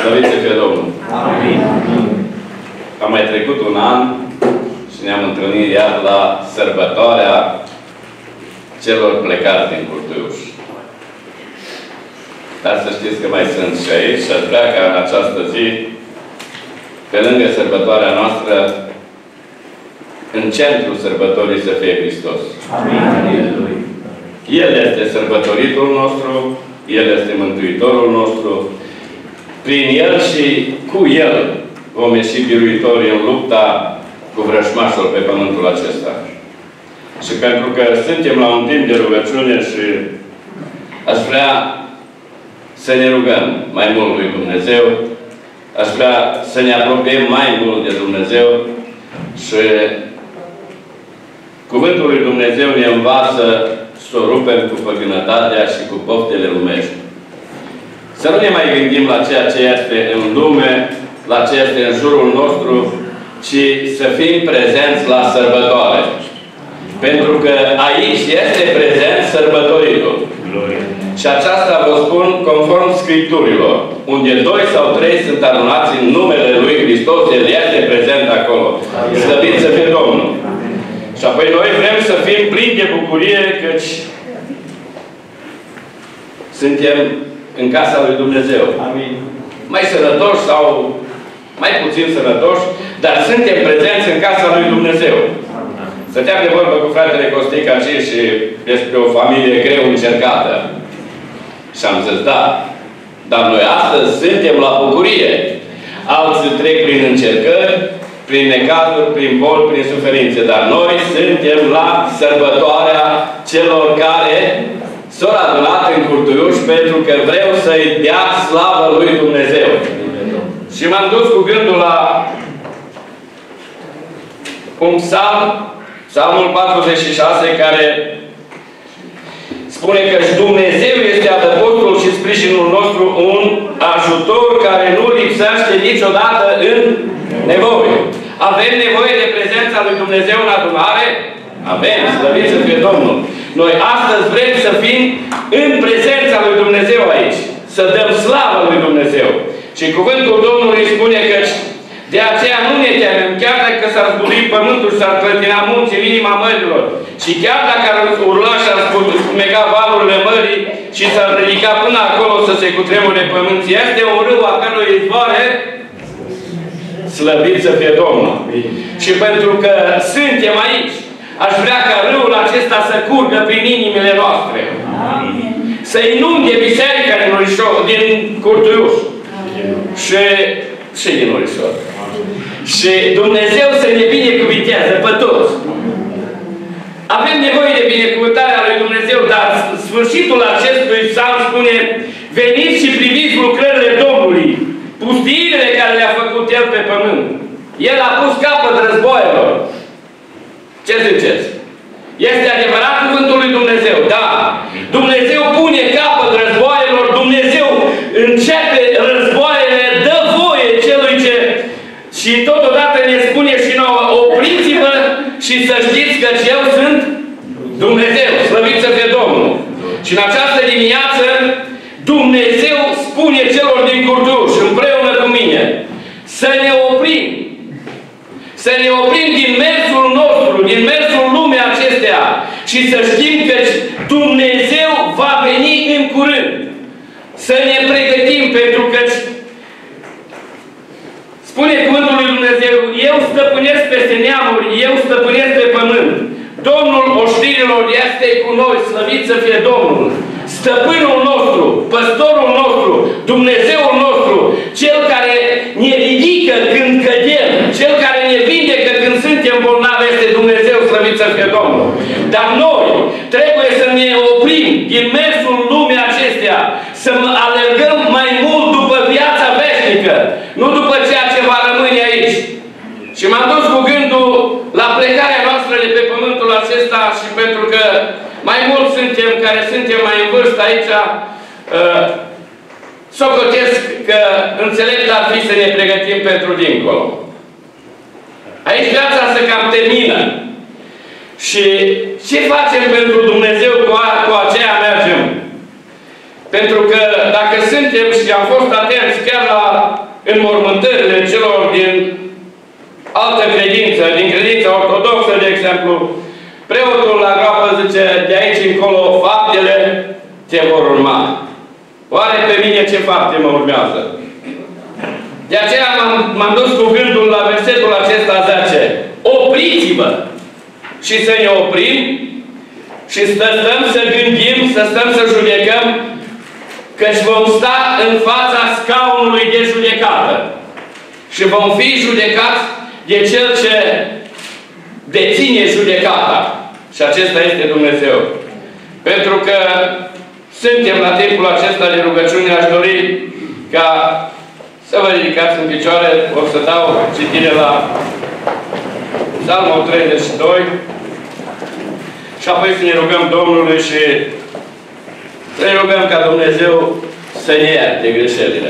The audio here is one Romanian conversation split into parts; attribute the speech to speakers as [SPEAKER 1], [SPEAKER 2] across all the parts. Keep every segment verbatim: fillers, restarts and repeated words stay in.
[SPEAKER 1] Slăvit să fie Domnul!
[SPEAKER 2] Amin.
[SPEAKER 1] A mai trecut un an și ne-am întâlnit iar la sărbătoarea celor plecați din Curtuiuș. Dar să știți că mai sunt și aici și aș vrea ca în această zi, pe lângă sărbătoarea noastră, în centrul sărbătorii să fie Hristos.
[SPEAKER 2] Amin.
[SPEAKER 1] El este sărbătoritul nostru, El este Mântuitorul nostru. Prin El și cu El vom ieși biruitori în lupta cu vrășmașul pe pământul acesta. Și pentru că suntem la un timp de rugăciune și aș vrea să ne rugăm mai mult lui Dumnezeu, aș vrea să ne apropiem mai mult de Dumnezeu și Cuvântul lui Dumnezeu ne învață să o rupem cu păgânătatea și cu poftele lumești. Să nu ne mai gândim la ceea ce este în lume, la ceea ce este în jurul nostru, ci să fim prezenți la sărbătoare. Pentru că aici este prezent sărbătoritul. Și aceasta vă spun conform Scripturilor. Unde doi sau trei sunt adunați în numele Lui Hristos, El este prezent acolo. Slăvit să fie Domnul! Și apoi noi vrem să fim plini de bucurie, căci suntem în casa lui Dumnezeu. Amin. Mai sănătoși sau mai puțin sănătoși, dar suntem prezenți în casa lui Dumnezeu. Stăteam de vorbă cu fratele Costic aici și despre o familie greu încercată. Și am zis, da, dar noi astăzi suntem la bucurie. Alții trec prin încercări, prin necazuri, prin boli, prin suferințe. Dar noi suntem la sărbătoarea celor care s-au adunat în Curtuiuș pentru că vreau să-i dea slavă lui Dumnezeu. Și m-am dus cu gândul la un psalm, psalmul patruzeci și șase, care spune că Dumnezeu este adăpostul și sprijinul nostru, un ajutor care nu lipsește niciodată în nevoie. Avem nevoie de prezența lui Dumnezeu în adunare? Avem, slăvit să fie Domnul! Noi astăzi vrem să fim în prezența lui Dumnezeu aici. Să dăm slavă lui Dumnezeu. Și cuvântul Domnului spune că de aceea nu ne temem, chiar dacă s-ar zburi pământul și s-ar clătina munții în inima mărilor. Și chiar dacă ar urla și ar spumega valurile mării și s-ar ridica până acolo să se cutremure pămânții, este un râu a cărui izvoare slăvit să fie Domnul. Și pentru că suntem aici, aș vrea ca râul acesta să curgă prin inimile noastre. Să inunde biserica din, Orișor, din Curtuiuș. Și, și din Orișor. Și Dumnezeu să ne binecuvântează pe toți. Avem nevoie de binecuvântarea lui Dumnezeu, dar sfârșitul acestui psalm spune: veniți și priviți lucrările Domnului, pustiile care le-a făcut El pe pământ. El a pus capăt războaielor. Ce ziceți? Este adevărat cuvântul lui Dumnezeu? Da. Dumnezeu pune capăt războaielor, Dumnezeu începe războaiele, dă voie celui ce... Și totodată ne spune și nouă: opriți-vă și să știți că eu sunt Dumnezeu. Slăvit să fie Domnul! Și în această dimineață Dumnezeu spune celor din Curtuiuș, împreună cu mine, să ne oprim. Să ne oprim din mersul nostru, din mersul lumii acestea și să știm că Dumnezeu va veni în curând. Să ne pregătim pentru că spune cuvântul lui Dumnezeu: eu stăpânesc peste neamuri, eu stăpânesc pe pământ. Domnul oștirilor este cu noi, slăvit să fie Domnul. Stăpânul nostru, păstorul nostru, Dumnezeul nostru, Cel care ne ridică când cădem, Cel care ne vindecă când suntem bolnavi, este Dumnezeu, slăvit să fie Domnul. Dar noi trebuie să ne oprim din mersul lumii acestea, să alergăm mai mult după viața veșnică, nu după ceea ce va rămâne aici. Și m-am dus cu gândul la plecarea noastră de pe pământul acesta și pentru că mai mulți suntem care suntem mai în vârstă aici, uh, socotesc că înțelept ar fi să ne pregătim pentru dincolo. Aici viața se cam termină. Și ce facem pentru Dumnezeu, cu, a, cu aceea mergem? Pentru că dacă suntem și am fost atenți chiar la înmormântările celor din altă credință, din credința ortodoxă, de exemplu, preotul la groapă zice, de aici încolo, faptele te vor urma. Oare pe mine ce fapte mă urmează? De aceea m-am dus cu gândul la versetul acesta zece. Opriți-vă! Și să ne oprim și să stăm să gândim, să stăm să judecăm, căci vom sta în fața scaunului de judecată. Și vom fi judecați de Cel ce deține judecata. Și acesta este Dumnezeu. Pentru că suntem la timpul acesta de rugăciune, aș dori ca să vă ridicați în picioare. O să dau citire la Psalmul treizeci și doi și apoi să ne rugăm Domnului și să ne rugăm ca Dumnezeu să ne ierte greșelile.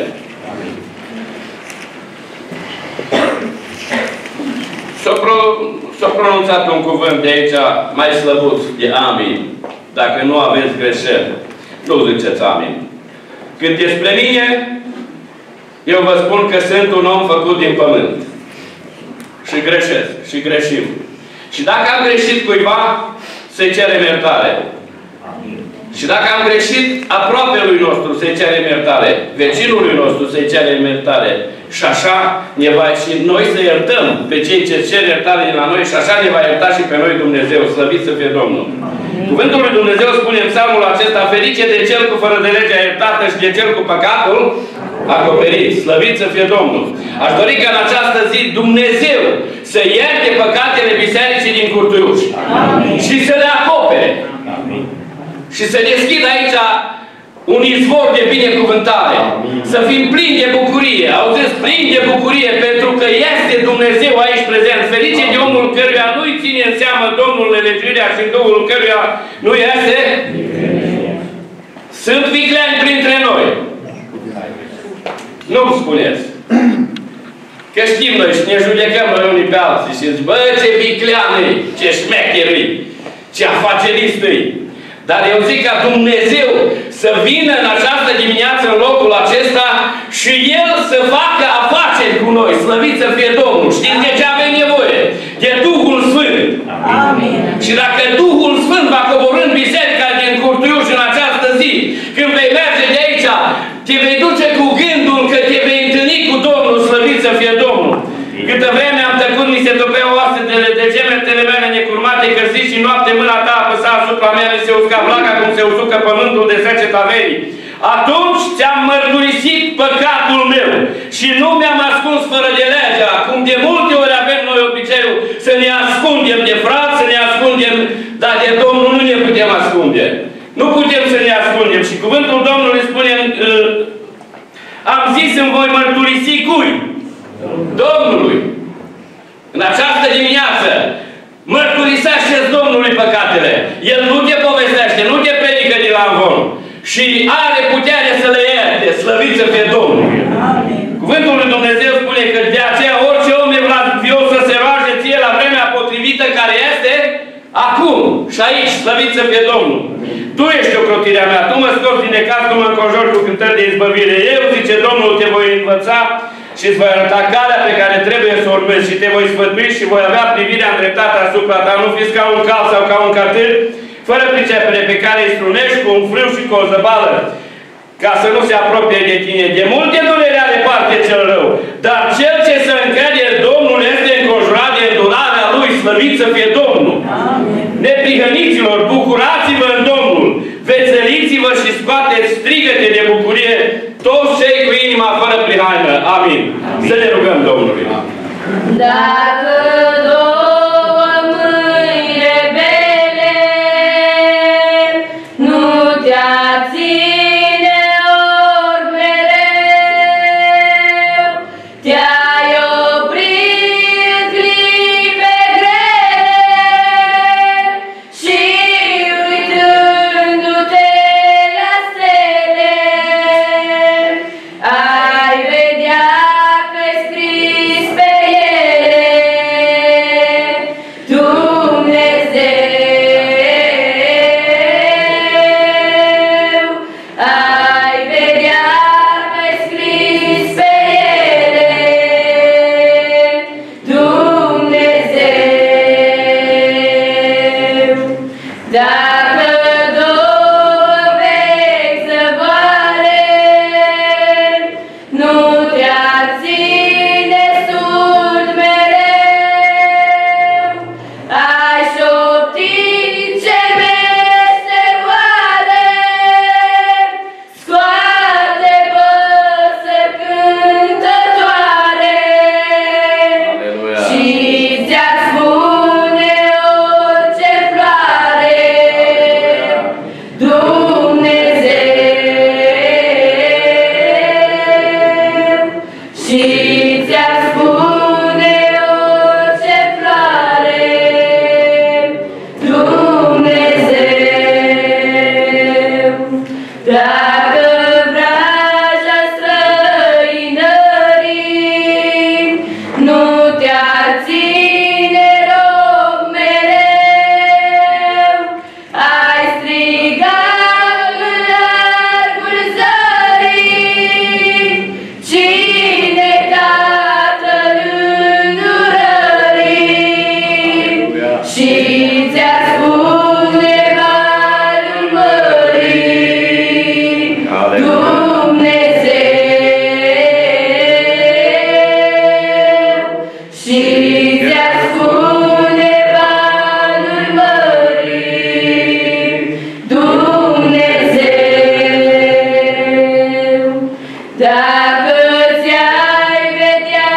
[SPEAKER 1] S-a pronunțat un cuvânt de aici mai slăbuț de amin. Dacă nu aveți greșeli, nu ziceți amin. Când despre mine, eu vă spun că sunt un om făcut din pământ. Și greșesc. Și greșim. Și dacă am greșit cuiva, să-i cerem iertare. Și dacă am greșit aproapelui nostru, să-i cerem iertare. Vecinului nostru, să-i cerem iertare. Și așa ne va și noi să iertăm pe cei ce cer iertare de la noi și așa ne va ierta și pe noi Dumnezeu. Slăvit să fie Domnul. Amin. Cuvântul lui Dumnezeu spune în psalmul acesta, ferice de cel cu fără de legea iertată și de cel cu păcatul acoperit. Slăvit să fie Domnul. Aș dori ca în această zi Dumnezeu să ierte păcatele bisericii din Curtuiuș. Amin. Și să le acopere. Amin. Și să deschidă aici un izvor de binecuvântare. Amin. Să fim plini de bucurie. Auziți? Plini de bucurie pentru că este Dumnezeu aici prezent. Ferice de omul căruia nu-i ține în seamă Domnul nelegiuirea și în Duhul căruia nu este. Sunt vicleani printre noi. Nu-mi spuneți. Că știm noi și ne judecăm noi unii pe alții și zic, bă, ce vicleani, ce șmecheri, ce afacerist-i. Dar eu zic ca Dumnezeu să vină în această dimineață în locul acesta și El să facă afaceri cu noi. Slăvit să fie Domnul. Știți de ce avem nevoie? De Duhul Sfânt. Amin. Și dacă Duhul Sfânt va coborî în biserica din Curtuiuș în această zi, când vei merge de aici, te vei duce cu gândul că te vei întâlni cu Domnul. Slăvit să fie Domnul. Câtă vreme am tăcut, mi se topeau oasele de gemetele mele necurmate, că zi și noapte mâna ta apăsa asupra mea, se usca vlaga cum se usucă pământul de seceta verii. Atunci ți-am mărturisit păcatul meu și nu mi-am ascuns fără de legea, cum de multe ori avem noi obiceiul să ne ascundem de frați, să ne ascundem, dar de Domnul nu ne putem ascunde. Nu putem să ne ascundem. Și cuvântul Domnului spune, am zis îmi voi mărturisi cui? Domnului. În această dimineață mărturisește-ți Domnului păcatele. El nu te povestește, nu te predică de la învon. Și are putere să le ierte. Slăvit să fie Domnul. Amin. Cuvântul lui Dumnezeu spune că de aceea orice om evlavios să se roage ție la vremea potrivită care este acum și aici. Slăvit să fie Domnul. Tu ești ocrotirea mea. Tu mă scoți din necaz, tu mă înconjori cu cântări de izbăvire. Eu, zice Domnul, te voi învăța și îți voi arăta calea pe care trebuie să o urmezi și te voi sfătui și voi avea privirea îndreptată asupra ta. Nu fiți ca un cal sau ca un catâr, fără pricepere, pe care îi strunești cu un frâu și cu o zăbală, ca să nu se apropie de tine. De multe durere are parte cel rău, dar cel ce se încrede în Domnul este înconjurat de îndurarea Lui. Slăvit să fie Domnul! Amin. Neprihăniților, bucurați-vă în Domnul! Veseliți-vă și scoateți strigăte de bucurie toți cei cu inima fără prihană. Amin. Amin. Să ne rugăm Domnului. Amin.
[SPEAKER 2] Dacă două mâini rebele nu te-a ține ori mereu, te-ai oprit clipe grele și uitându-te la stele, ai vedea că-i scris pe ele Dacă ți-ai vedea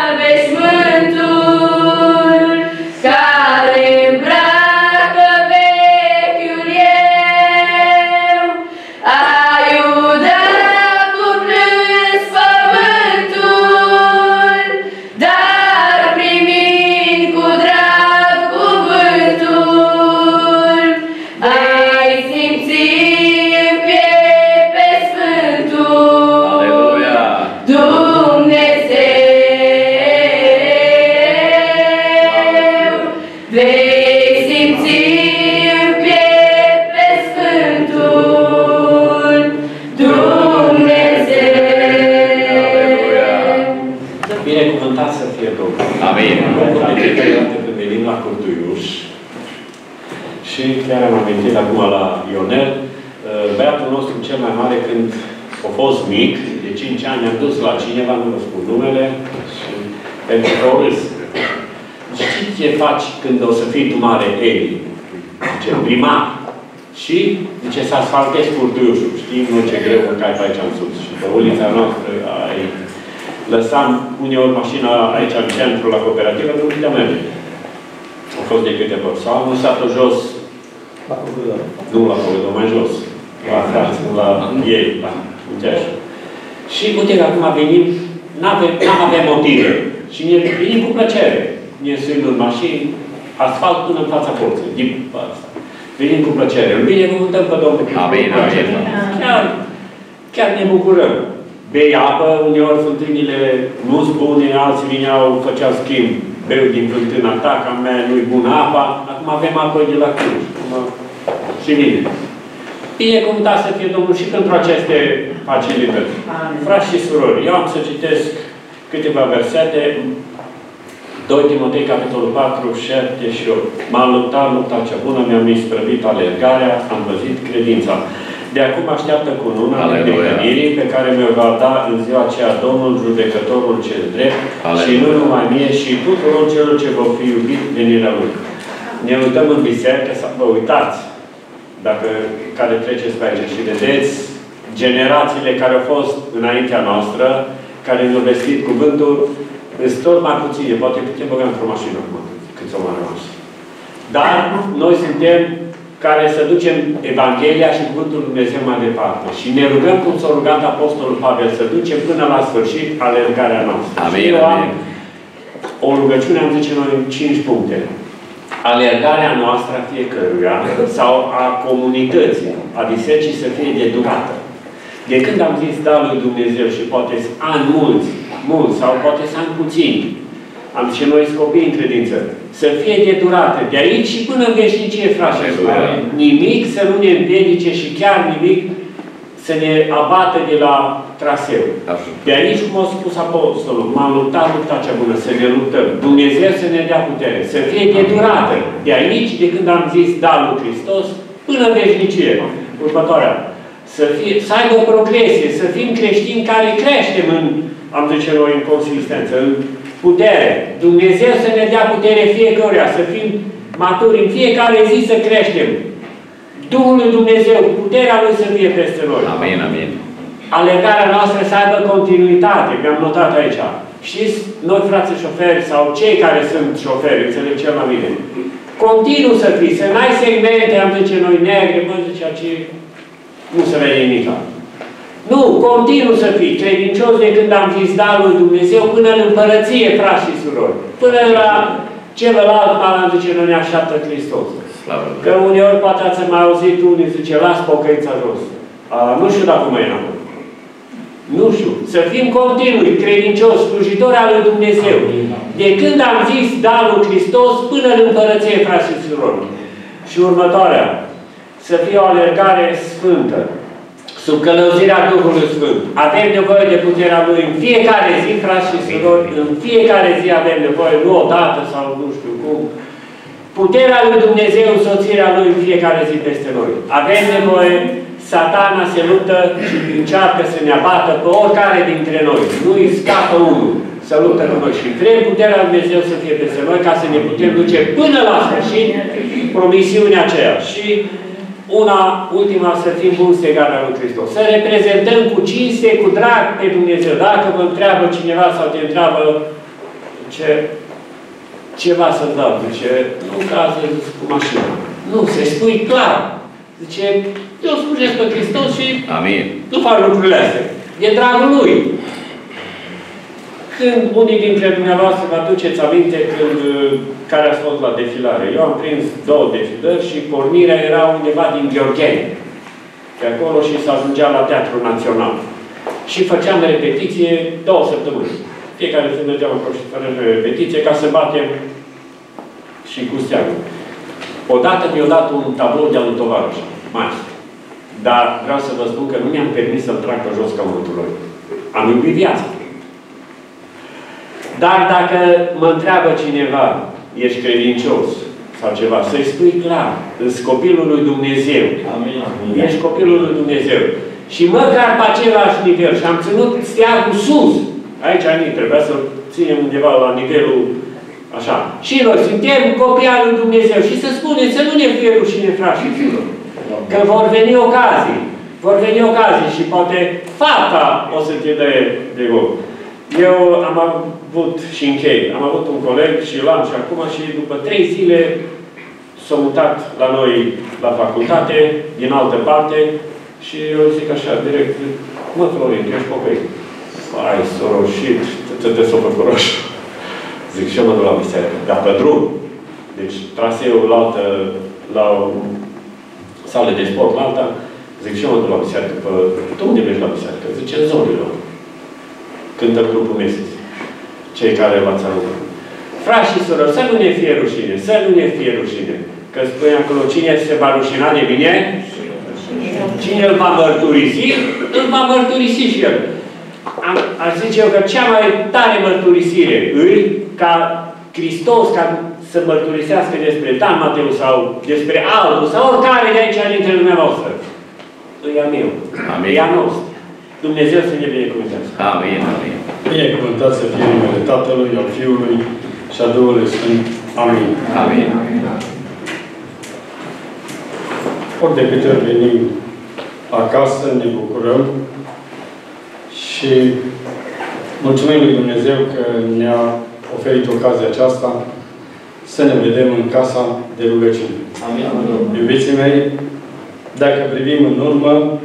[SPEAKER 2] veșmântul care îmbracă vechiul eu, ai udat cu plâns pământul, dar primind cu drag cuvântul, ai simțit în piept pe Sfântul.
[SPEAKER 1] Aleluia!
[SPEAKER 2] Dumnezeu, vei simți în piept pe Sfântul Dumnezeu.
[SPEAKER 3] Binecuvântat să fie Domnul.
[SPEAKER 1] Amin.
[SPEAKER 3] Bucur de fiecare dată când venim la Curtuiuș. Și chiar am amintit acum la Ionel, băiatul nostru cel mai mare, când a fost mic, de cinci ani, am dus la cineva, nu vă spun numele, și pentru că o râs. Știi ce faci când o să fii tu mare, Eli? Zice, primar. Și, zice, să asfaltezi Curtuiușul. Știi, nu ce greu că ai pe aici în sus. Și pe ulița noastră, ai... lăsam uneori mașina aici în centru, la cooperativă, nu putea merge. Au fost de câte ori. Sau am lăsat-o jos. La Covedor. Nu la Covedor, mai jos. La frați, la ei, la Uiteaș. Și uite că acum venim, n-am avea motive. Și ne venim cu plăcere. Ne suim în mașini, asfalt până în fața porții. Din asta. Venim cu plăcere. Îl binecuvântăm pe Domnul.
[SPEAKER 1] Amin, amin.
[SPEAKER 3] Chiar, chiar ne bucurăm. Bei apă, uneori fântânile nu-s bune, alții vineau, făceau schimb. Beu din fântâna ta, că a mea nu-i bună apa. Acum avem apă de la Cluj. Și bine. Binecuvântat să fie Domnul și pentru aceste facilități. Frați și surori, eu am să citesc câteva versete. doi Timotei, capitolul patru, șapte și opt. M-am luptat lupta cea bună, mi-am isprăvit alergarea, am văzut credința. De acum așteaptă cununa neprihănirii pe care mi-o va da în ziua aceea Domnul, judecătorul cel drept, Aleluia. Și nu numai mie, și tuturor celor ce vor fi iubit venirea Lui. Ne uităm în biserică, să vă uitați, dacă care treceți pe aici și vedeți generațiile care au fost înaintea noastră, care ne-au vestit cuvântul, sunt tot mai puține, poate putem băga într-o mașină acum, cât s-o mai rămas. Dar noi suntem care să ducem Evanghelia și Cuvântul Lui Dumnezeu mai departe. Și ne rugăm cum s-a rugat Apostolul Pavel, să ducem până la sfârșit alergarea noastră.
[SPEAKER 1] Amin,
[SPEAKER 3] și eu am
[SPEAKER 1] amin.
[SPEAKER 3] o rugăciune, am zice noi, în cinci puncte. Alergarea noastră a fiecăruia, sau a comunității, a bisericii, să fie de durată. De când am zis da lui Dumnezeu și poate ani mulți, mulți, sau poate să ani puțini, am zis noi copii în credință, să fie de durată, de aici și până în veșnicie, frați și surori. Nimic să nu ne împiedice și chiar nimic să ne abată de la traseu. De aici, cum a spus Apostolul, m-am luptat lupta cea bună, să ne luptăm. Dumnezeu să ne dea putere, să fie de durată. De aici, de când am zis da lui Hristos, până în veșnicie. Următoarea. Să, fie, să aibă progresie, să fim creștini care creștem în, am zice noi, în consistență, în putere. Dumnezeu să ne dea putere fiecăruia, să fim maturi în fiecare zi, să creștem. Duhul lui Dumnezeu, puterea Lui să fie peste noi.
[SPEAKER 1] Amin, amin.
[SPEAKER 3] Alergarea noastră să aibă continuitate, mi-am notat aici. Și noi, frații șoferi, sau cei care sunt șoferi, înțeleg cel la mine, continuu să fii, să n-ai segmente, am zice noi, negre, mă zice aici, nu se vede nimic. Nu, continuu să fii credincios de când am zis da lui Dumnezeu până în împărăție, frați și surori. Până la celălalt mal, am zice, nu ne așteaptă Hristos. Că uneori poate ați mai auzit unii zice, las pocăința jos. A, nu știu dacă mai e înapoi. Nu știu. Să fim continui, credincios, slujitori al lui Dumnezeu. De când am zis da lui Hristos până în împărăție, frați și surori. Și următoarea. Să fie o alergare sfântă. Sub călăuzirea Duhului Sfânt. Avem nevoie de puterea Lui în fiecare zi, frați și surori. În fiecare zi avem nevoie, nu odată sau nu știu cum. Puterea lui Dumnezeu, însoțirea Lui în fiecare zi peste noi. Avem nevoie, Satana se luptă și încearcă să ne abată pe oricare dintre noi. Nu îi scapă unul să luptă cu noi. Și vrem puterea lui Dumnezeu să fie peste noi ca să ne putem duce până la sfârșit promisiunea aceea. Și una, ultima, să fim buni stegar la lui Hristos. Să reprezentăm cu cinste, cu drag pe Dumnezeu. Dacă vă întreabă cineva sau te întreabă ce, ceva să dau, zice, nu ca să cu mașina. Nu, se spui clar. Zice, eu slujesc pe Hristos și
[SPEAKER 1] Amin.
[SPEAKER 3] nu fac lucrurile astea. E dragul Lui. Când unii dintre dumneavoastră vă aduceți aminte când, care ați fost la defilare. Eu am prins două defilări și pornirea era undeva din Gheorgheni. Pe acolo și se ajungea la Teatrul Național. Și făceam repetiție două săptămâni. Fiecare zi mergeam acolo și făceam repetiție ca să batem și cu steagul. Odată mi-a dat un tablou de-al lui tovarăș, maestru. Dar vreau să vă spun că nu mi-am permis să-l trag pe jos ca mântul. Am iubit viața. Dar dacă mă întreabă cineva, ești credincios sau ceva, să-i spui clar, ești copilul lui Dumnezeu.
[SPEAKER 4] Amin.
[SPEAKER 3] Ești copilul lui Dumnezeu. Și măcar pe același nivel, și am ținut steagul sus. Aici nu trebuia să-l ținem undeva la nivelul așa. Și noi suntem copii al lui Dumnezeu. Și să spunem, să nu ne fie rușine, frați și fiilor. Că vor veni ocazii. Vor veni ocazii și poate fata o să te dă de gol. Eu am avut și închei. Am avut un coleg și l-am și acum și după trei zile s-a mutat la noi la facultate, din altă parte, și eu zic așa direct, mă, Florin, tu ești copii. Hai, s-a roșit, te s-a făcut roșu. Zic, și eu mă duc la biserică, dar pe drum. Deci, traseul la altă, la o sală de sport, la alta, zic, și eu mă duc la biserică. Pe... Tu unde mergi la biserică? Zice, în zonilor. Cântă grupul Mesis. Cei care v-ați arătat. Frați și surori, să nu ne fie rușine, să nu ne fie rușine. Că spune acolo, cine se va rușina de mine? Cine îl va mărturisi? Îl va mărturisi și el. Am, aș zice eu că cea mai tare mărturisire îi, ca Hristos, ca să mărturisească despre Dan Mateu sau despre altul sau oricare de aici dintre dumneavoastră. Îi a meu.
[SPEAKER 1] Amin.
[SPEAKER 3] Îi a nostru. Dumnezeu să ne binecuvântească.
[SPEAKER 1] Amin, amin.
[SPEAKER 4] Binecuvântat să fie numele Tatălui, al Fiului și a Duhului Sfânt. Amin.
[SPEAKER 1] Amin.
[SPEAKER 4] Ori de câte ori venim acasă, ne bucurăm și mulțumim lui Dumnezeu că ne-a oferit ocazia aceasta să ne vedem în casa de rugăciune.
[SPEAKER 1] Amin.
[SPEAKER 4] Iubiții mei, dacă privim în urmă,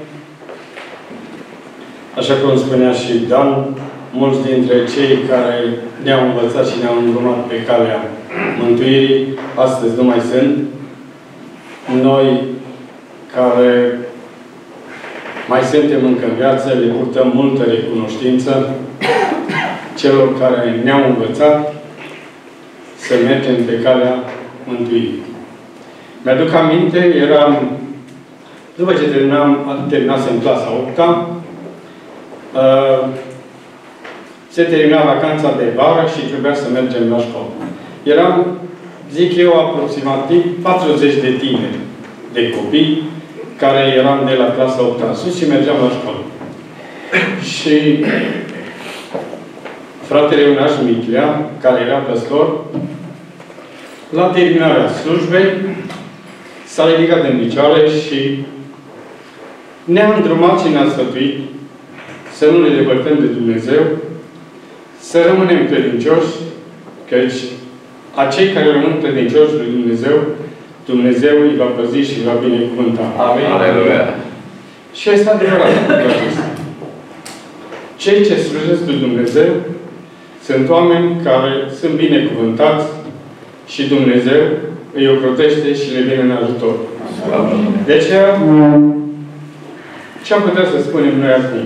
[SPEAKER 4] așa cum spunea și Dan, mulți dintre cei care ne-au învățat și ne-au îndrumat pe calea mântuirii, astăzi nu mai sunt. Noi, care mai suntem încă în viață, le purtăm multă recunoștință celor care ne-au învățat să mergem pe calea mântuirii. Mi-aduc aminte, eram, după ce terminam, terminasem clasa a opta, uh, se termina vacanța de vară și trebuia să mergem la școală. Eram, zic eu, aproximativ patruzeci de tineri, de copii, care eram de la clasa a opta sus și mergeam la școală. Și fratele Ionaș Miclea, care era păstor, la terminarea slujbei, s-a ridicat în picioare și ne-a îndrumat și ne-a sfătuit să nu ne depărtăm de Dumnezeu, să rămânem credincioși, căci acei care rămân credincioși lui Dumnezeu, Dumnezeu îi va păzi și îi va binecuvânta.
[SPEAKER 1] Amin. Aleluia.
[SPEAKER 4] Și este adevărat lucrul acesta. Cei ce slujesc lui Dumnezeu sunt oameni care sunt binecuvântați și Dumnezeu îi ocrotește și le vine în ajutor. De aceea, ce am putea să spunem noi acum?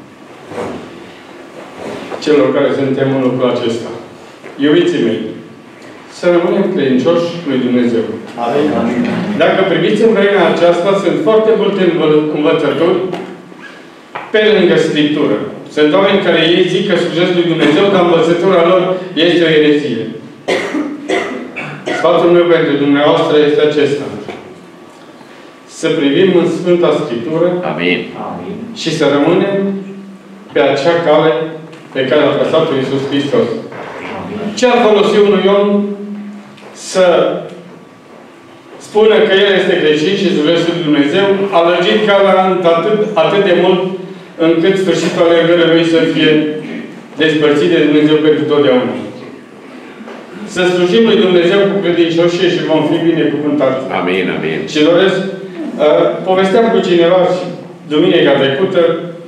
[SPEAKER 4] Celor care suntem în lucrul acesta. Iubiții mei, să rămânem credincioși lui Dumnezeu.
[SPEAKER 1] Amin.
[SPEAKER 4] Dacă priviți în vremea aceasta, sunt foarte multe învățături pe lângă Scriptură. Sunt oameni care ei zic că slujesc lui Dumnezeu, dar învățătura lor este o erezie. Sfatul meu pentru dumneavoastră este acesta. Să privim în Sfânta Scriptură.
[SPEAKER 1] Amin.
[SPEAKER 4] Și să rămânem pe acea cale pe care a trasat-o Iisus Hristos. Ce ar folosi unui om să spună că el este creștin și slujește lui Dumnezeu, a lărgit calea atât, atât de mult încât sfârșitul alergării lui să fie despărțit de Dumnezeu pentru totdeauna. Să slujim lui Dumnezeu cu credincioșie și vom fi binecuvântați.
[SPEAKER 1] Amin, amin.
[SPEAKER 4] Și doresc, uh, povesteam cu cineva și duminica trecută,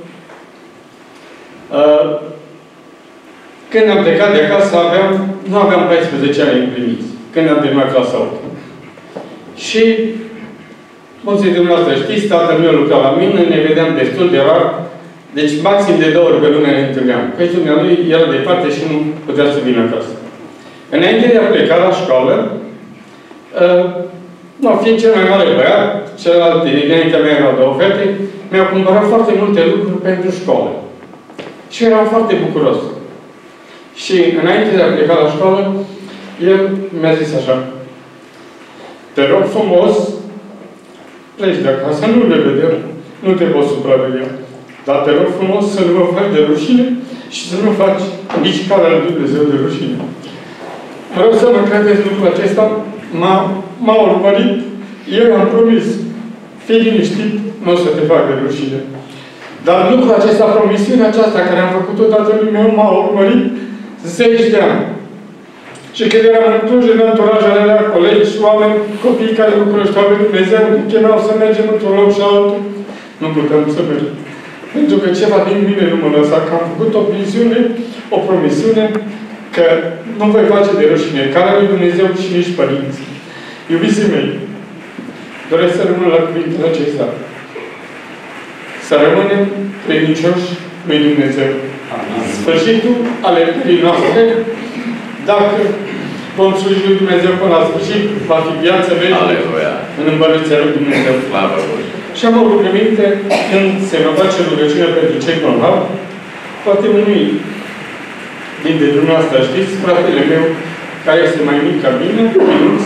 [SPEAKER 4] uh, când am plecat de acasă, aveam, nu aveam paisprezece ani împliniți, când am terminat clasa opt. Și, mulți dumneavoastră știți, tatăl meu lucra la mine, ne vedeam destul de rar, deci maxim de două ori pe lună ne întâlneam. Că dumnealui era departe și nu putea să vină acasă. Înainte de a pleca la școală, uh, nu, fiind cel mai mare băiat, celelalte dinaintea mea erau două fete, mi-au cumpărat foarte multe lucruri pentru școală. Și eram foarte bucuros. Și înainte de a pleca la școală, el mi-a zis așa: te rog frumos, pleci de acasă, nu le vedem, nu te poți supraveghea. Dar te rog frumos să nu mă faci de rușine și să nu faci nici calea lui Dumnezeu de rușine. Vreau să mă credeți lucrul acesta, m-a urmărit, eu am promis, fii liniștit, nu o să te fac de rușine. Dar lucrul acesta, promisiunea aceasta care am făcut-o tatălui meu, m-a urmărit zeci de ani. Și când eram în Cluj, în anturajele alea, colegi, oameni, copii care nu cunoșteau pe Dumnezeu, ne chemau să mergem într-un loc și altul, nu puteam să mergem. Pentru că ceva din mine nu mă lăsa, că am făcut o viziune, o promisiune, că nu voi face de rușine calea lui Dumnezeu și nici părinții. Iubiții mei, doresc să rămân la cuvintele acestea. Să rămânem credincioși lui Dumnezeu. Amin. Sfârșitul alergării noastre, dacă vom sluji lui Dumnezeu până la sfârșit, va fi viață veșnică în împărăția lui Dumnezeu. Slavă. Și am o rugăminte când se va face rugăciune pentru cei bolnavi, poate unui dintre dumneavoastră știți, fratele meu, care este mai mic ca mine, Ionuț,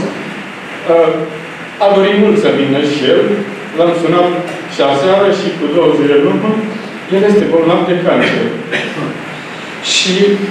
[SPEAKER 4] a dorit mult să vină și el. L-am sunat și aseară și cu două zile în urmă, el este bolnav de cancer. Și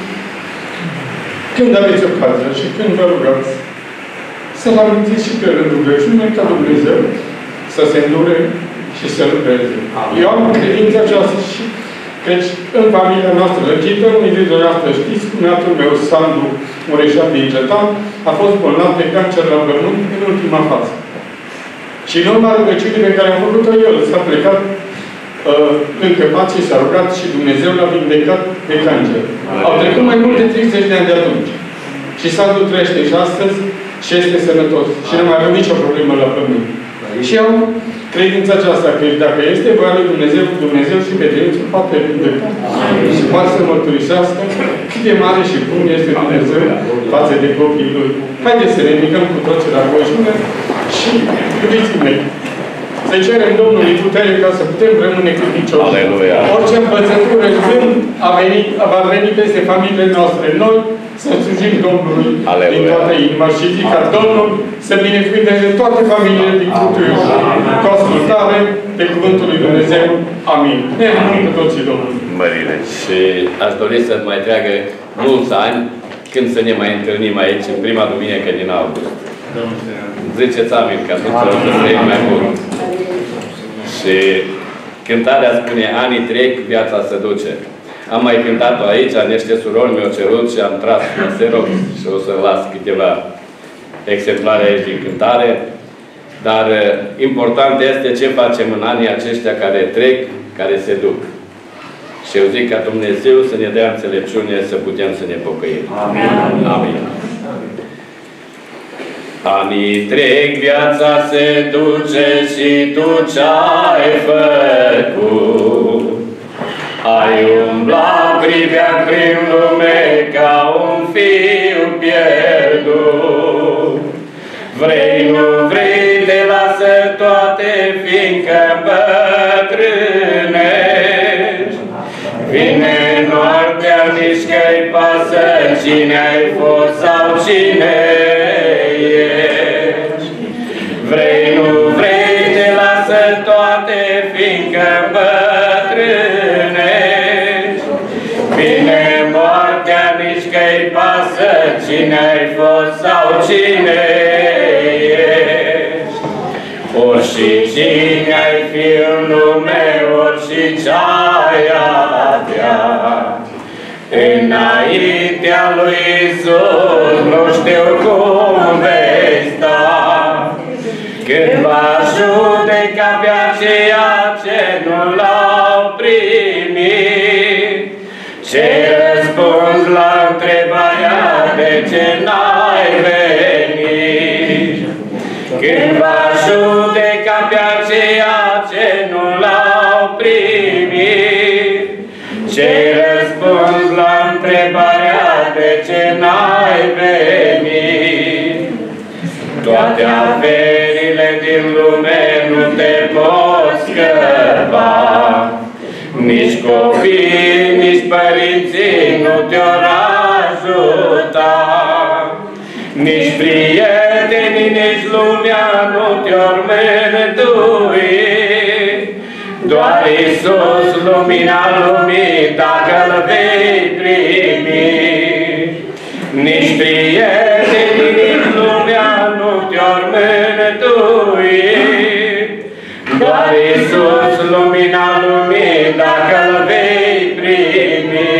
[SPEAKER 4] când aveți ocazia și când vă rugați, să-l amintiți și pe în rugăciune ca Dumnezeu să se îndure și să lucreze. Eu am credința aceasta și deci, în familia noastră lăgită, unii dintre dumneavoastră știți, cuneatul meu, Sandu Mureșan din Cetan, a fost bolnav de cancer la pământ în ultima fază. Și în urma rugăciunii pe care am făcut-o el, s-a plecat uh, încă pace, s-a rugat și Dumnezeu l-a vindecat de cancer. Au trecut mai mult de treizeci de ani de atunci. Și Sandu trăiește și astăzi și este sănătos. Și nu mai avem nicio problemă la pământ. Și am credința aceasta, că dacă este voia lui Dumnezeu, Dumnezeu și pe Dumnezeu poate vindeca. Și poate să mărturisească cât de mare și bun este Dumnezeu față de copiii Lui. Haideți să ne ridicăm cu toții la rugăciune și, iubiții mei, să cerem Domnului putere ca să putem rămâne credincioși. Orice învățătură vânt a venit, va veni peste familiile noastre. Noi să slujim Domnului Aleluia. Din toată inima și zic ca Domnul să binecuvânteze toate familiile din Clujul cu ascultare de Cuvântul lui Dumnezeu. Amin. Ne rămân cu toții Domnului.
[SPEAKER 1] Mărire. Și aș dori să mai treagă mulți ani când să ne mai întâlnim aici, în prima duminică din august. Ziceți amin, ca să trăim mai mult. Și cântarea spune, anii trec, viața se duce. Am mai cântat-o aici, niște surori mi-au cerut și am tras la Xerox și o să las câteva exemplare aici din cântare. Dar important este ce facem în anii aceștia care trec, care se duc. Și eu zic ca Dumnezeu să ne dea înțelepciune să putem să ne pocăim. Amin. Amin. Anii trec, viața se duce și tu ce-ai făcut? Ai umblat, privea prin lume ca un fiu pierdut. Vrei, nu vrei, te lasă toate, fiindcă bătrânești. Vine noaptea, nici că-i pasă cine ai fost sau cine ești. Vrei, nu vrei, te lasă toate, fiindcă bătrânești. Vine moartea, nici că-i pasă cine ai fost sau cine ești. în lume orice ce-ai avea. Înaintea lui Iisus nu știu cum vei sta, când va judeca pe aceia ce nu l-au primit. Ce răspunzi la întrebarea de ce n-ai venit? Când va judeca pe aceia ce nu l-au primit. Ce răspunzi la întrebarea de ce n-ai venit? Toate averile din lume nu te pot scăpa, nici copiii, nici părinții nu te-or ajuta, nici prietenii, nici lumea nu te-or mântui. Doar Iisus, lumina lumii, dacă-L vei primi. Nici prietenii, nici lumea nu te-or mântui. Doar Iisus, lumina lumii, dacă-L vei primi.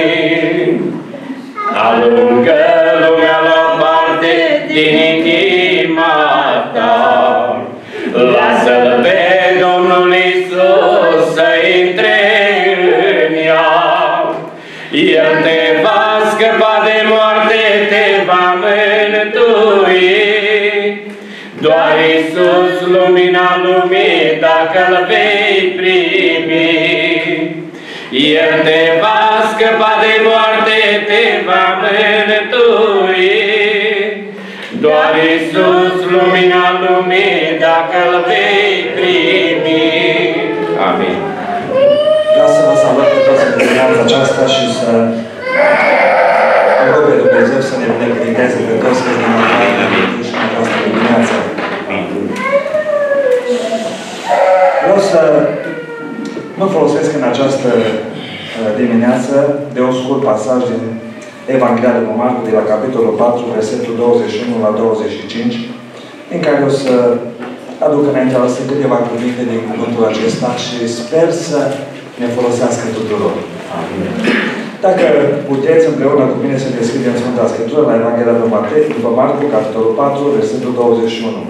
[SPEAKER 1] Alungă lumea la parte din inima ta. Lasă-L pe Domnul Iisus să intre în ea. El te va scăpa de moarte, te va mântui. Doar Iisus, lumina lumii, dacă-L vei primi. El te va scăpa de moarte, te va mântui. Doar Iisus, lumina lumii, dacă-L vei primi. Amin.
[SPEAKER 5] Vreau să vă salut pe toți în dimineața aceasta și să rog pe Dumnezeu să ne binecuvânteze pe toți că ne mântuim și în această dimineață. Vreau să nu folosesc în această dimineață de un scurt pasaj din Evanghelia după Marcu, de la capitolul patru, versetul douăzeci și unu la douăzeci și cinci, în care o să aduc înaintea noastră câteva cuvinte din cuvântul acesta și sper să ne folosească tuturor. Amin. Dacă puteți împreună cu mine să deschidem Sfânta Scriptură la Evanghelia după Marcu, capitolul patru, versetul douăzeci și unu.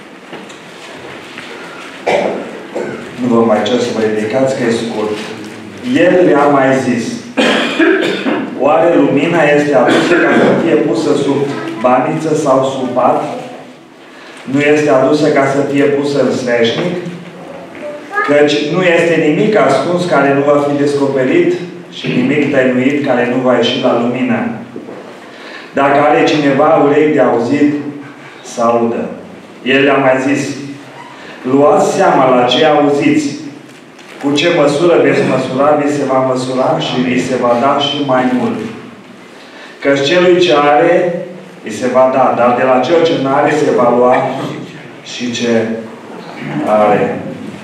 [SPEAKER 5] Nu vă mai cer să vă ridicați, că e scurt. El le-a mai zis: oare lumina este adusă ca să fie pusă sub baniță sau sub pat? Nu este adusă ca să fie pusă în sfeșnic? Căci nu este nimic ascuns care nu va fi descoperit și nimic tăinuit care nu va ieși la lumină. Dacă are cineva urechi de auzit, să audă. El le-a mai zis: luați seama la ce auziți. Cu ce măsură veți măsura, vi se va măsura și vi se va da și mai mult. Căci celui ce are, îi se va da, dar de la cel ce nu are, se va lua și ce are.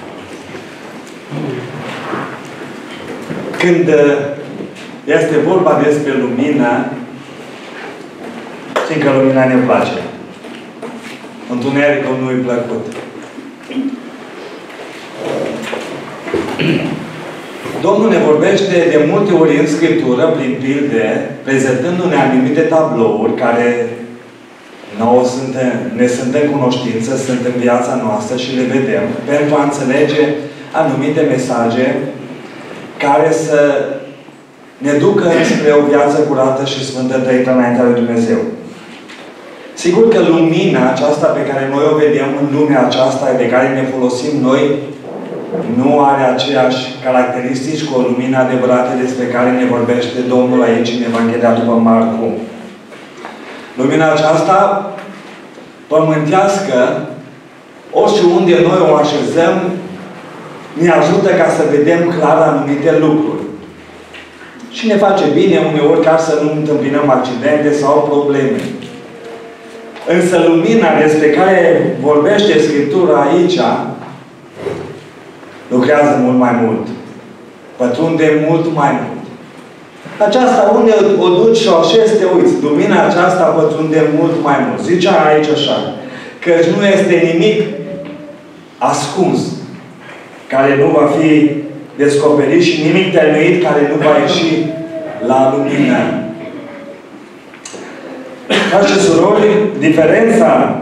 [SPEAKER 5] Când este vorba despre lumină, știm că lumina ne place. Întunericul nu-i plăcut. Domnul ne vorbește de multe ori în Scriptură, prin pilde, prezentându-ne anumite tablouri care nouă sunt, ne sunt în cunoștință, sunt în viața noastră și le vedem, pentru a înțelege anumite mesaje care să ne ducă spre o viață curată și sfântă trăită înaintea lui Dumnezeu. Sigur că lumina aceasta pe care noi o vedem în lumea aceasta de care ne folosim noi, nu are aceeași caracteristici cu o lumină adevărată despre care ne vorbește Domnul aici în Evanghelia după Marcu. Lumina aceasta pământească, oriunde noi o așezăm, ne ajută ca să vedem clar anumite lucruri. Și ne face bine uneori ca să nu întâmpinăm accidente sau probleme. Însă lumina despre care vorbește Scriptura aici lucrează mult mai mult. Pătrunde mult mai mult. Aceasta, unde o duci și o așezi, te uiți. Lumina aceasta pătrunde mult mai mult. Zicea aici așa, căci nu este nimic ascuns care nu va fi descoperit și nimic tăinuit care nu va ieși la lumină. Frați și surori, diferența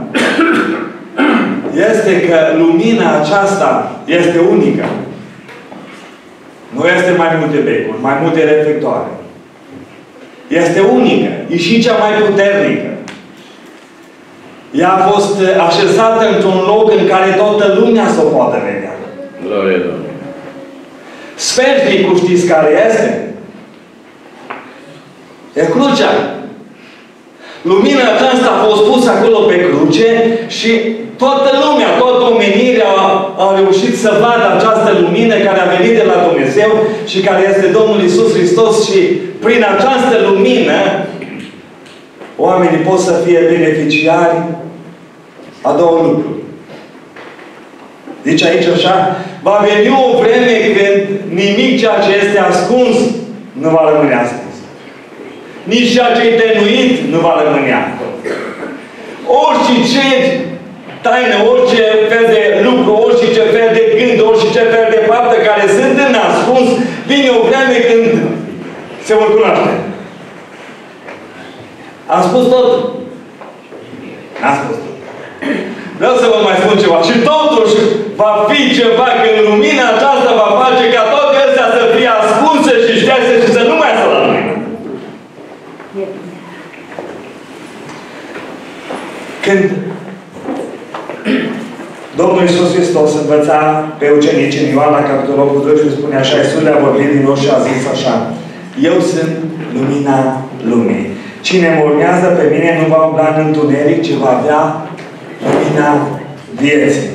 [SPEAKER 5] este că lumina aceasta este unică. Nu este mai multe becuri, mai multe reflectoare. Este unică. E și cea mai puternică. Ea a fost așezată într-un loc în care toată lumea să o poată vedea.
[SPEAKER 1] Glorie Domnului.
[SPEAKER 5] Sfeșnicul știți care este? E crucea. Lumina aceasta a fost pusă acolo pe cruce și toată lumea, toată omenirea a, a reușit să vadă această lumină care a venit de la Dumnezeu și care este Domnul Iisus Hristos și prin această lumină oamenii pot să fie beneficiari a două lucruri. Deci aici așa, va veni o vreme când nimic ceea ce este ascuns nu va rămâne ascuns. Nici ceea ce e tăinuit nu va rămâne acolo. Orice ce taină, orice fel de lucru, orice ce fel de gând, orice ce fel de faptă care sunt în ascuns, vine o vreme când se vor cunoaște. Am spus tot? N-am spus tot. Vreau să vă mai spun ceva. Și totuși va fi ceva când lumina aceasta va face ca toate astea să fie ascunse și șterse și să nu mai să la lumină. Când Domnul Iisus Hristos învăța pe ucenici în Ioan la capitolul opt și spune așa, Iisus le-a vorbit din nou și a zis așa, eu sunt lumina lumii. Cine mă urmează pe mine nu va umbla în întuneric, ci va avea lumina vieții.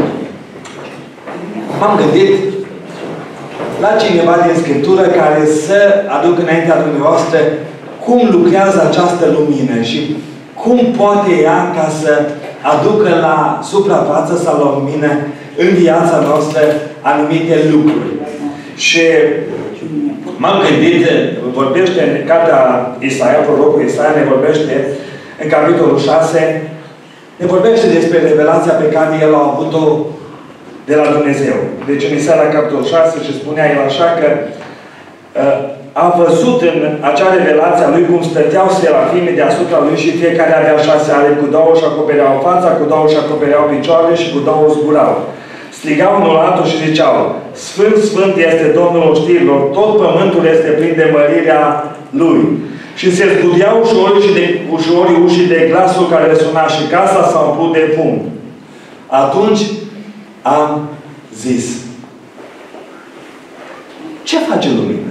[SPEAKER 5] M-am gândit la cineva din Scriptură care să aducă înaintea dumneavoastră cum lucrează această lumină și cum poate ea ca să aducă la suprafață sau la lumină în viața noastră anumite lucruri. Și m-am gândit, vorbește în cartea Isaia, prorocul Isaia ne vorbește în capitolul șase, ne vorbește despre revelația pe care el a avut-o de la Dumnezeu. Deci în Isaia la capitolul șase și spunea el așa că uh, a văzut în acea revelație a lui cum stăteau serafimii deasupra lui și fiecare avea șase aripi, cu două și acopereau fața, cu două și acopereau picioarele și cu două zburau. Strigau unul la altul și ziceau, Sfânt, Sfânt este Domnul oștirilor, tot pământul este plin de mărirea Lui. Și se zbudeau ușorii și de, ușorii ușii de glasul care suna și casa s-a umplut de fum. Atunci am zis, ce face lumina?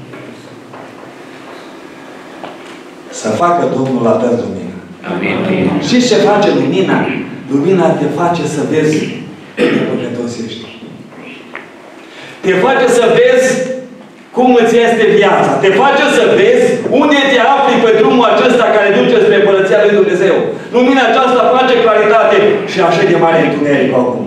[SPEAKER 5] Să facă Domnul la tăi lumina.
[SPEAKER 1] Amin.
[SPEAKER 5] Și ce face lumina? Lumina te face să vezi unde păcătosești. Te face să vezi cum îți este viața. Te face să vezi unde te afli pe drumul acesta care duce spre Împărăția lui Dumnezeu. Lumina aceasta face claritate și așa de mare întuneric acum.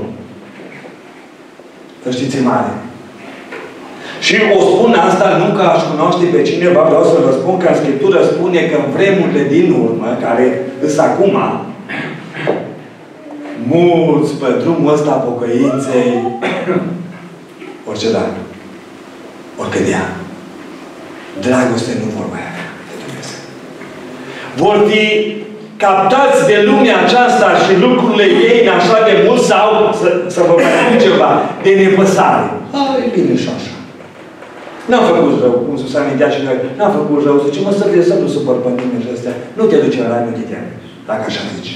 [SPEAKER 5] Să știți, mare. Și o spun asta nu că aș cunoaște pe cineva, vreau să vă spun că în Scriptură spune că în vremurile din urmă, care sunt acum, mulți pe drumul ăsta a pocăinței, orice dar, oricădea, dragoste nu vor mai avea de Dumnezeu. Vor fi captați de lumea aceasta și lucrurile ei așa de mult sau, să, să vă mai spun ceva, de nepăsare. Ah, e bine și așa. N-am făcut rău, cum să amintea și noi, n-am făcut rău, zice, mă, să vezi, să nu supăr pe nimeni și astea. Nu te duce la rai, nu te teamă, dacă așa zici.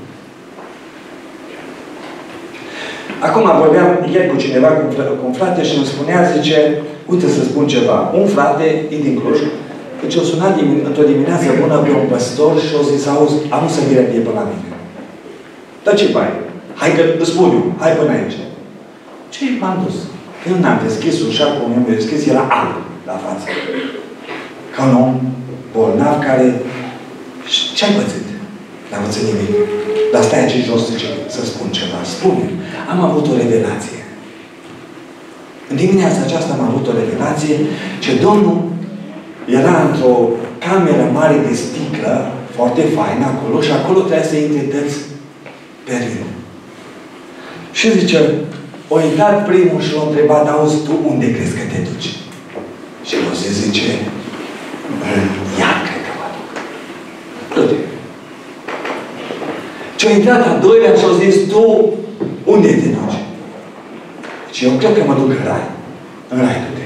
[SPEAKER 5] Acum vorbeam ieri cu cineva, cu, cu un frate și îmi spunea, zice, uite să spun ceva, un frate e din Cluj, deci o sunat într-o dimineață bună pe un păstor și o zis, auzi, am să vire vie pe la mine. Dar ce bai? Hai că îți spun eu, hai până aici. Ce m-am dus? Când am deschis ușa, cum mi-am deschis, era alb la față. Ca un om bolnav care... Ce-ai pățit? N-am pățit nimic. Dar stai aici jos, zice, să spun ceva. Spune. Am avut o revelație. În dimineața aceasta am avut o revelație ce Domnul era într-o cameră mare de sticlă, foarte faină acolo, și acolo trebuia să intre tăți pe rând. Și zice, a intrat primul și l-a întrebat, auzi, tu unde crezi că te duci? Și el se zice, iar cred că mă duc. Du-te. Și a intrat a doilea și a zis, tu unde te duci? Și eu cred că mă duc în rai. În rai du-te.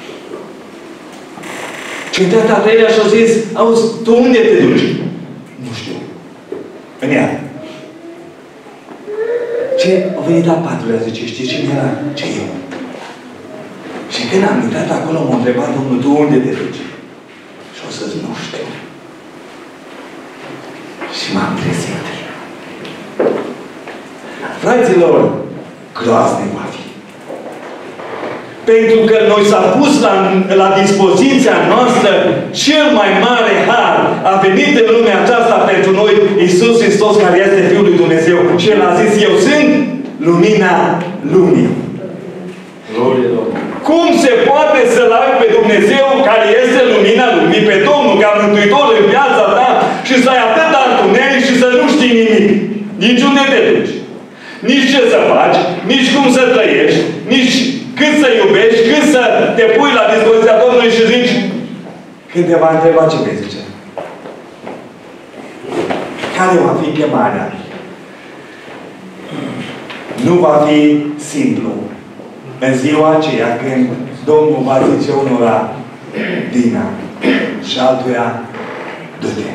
[SPEAKER 5] Și a intrat a treilea și a zis, auzi, tu unde te duci? Nu știu. În ea. Ce a venit la patrulea, zice, știi cine era? Ce eu? Și când am intrat acolo, m-a întrebat Domnul, tu unde te duci? Și o să-ți nu știu. Și m-am trezit. Fraților, groaznic va fi. Pentru că noi s-a pus la, la dispoziția noastră cel mai mare har. A venit în lumea aceasta pentru noi Iisus Hristos, care este Fiul lui Dumnezeu. Și El a zis, eu sunt lumina lumii.
[SPEAKER 4] Glorie Domnului.
[SPEAKER 5] Cum se poate să-L ai pe Dumnezeu, care este lumina lumii, pe Domnul, ca Mântuitor în viața ta, și să ai atâta întuneric și să nu știi nimic? Nici unde te duci. Nici ce să faci, nici cum să trăiești, nici cât să iubești, cât să te pui la dispoziția Domnului și zici, când te va întreba, ce vei zice? Care va fi chemarea? Nu va fi simplu. În ziua aceea când Domnul va zice unora, vină, și altuia, du-te.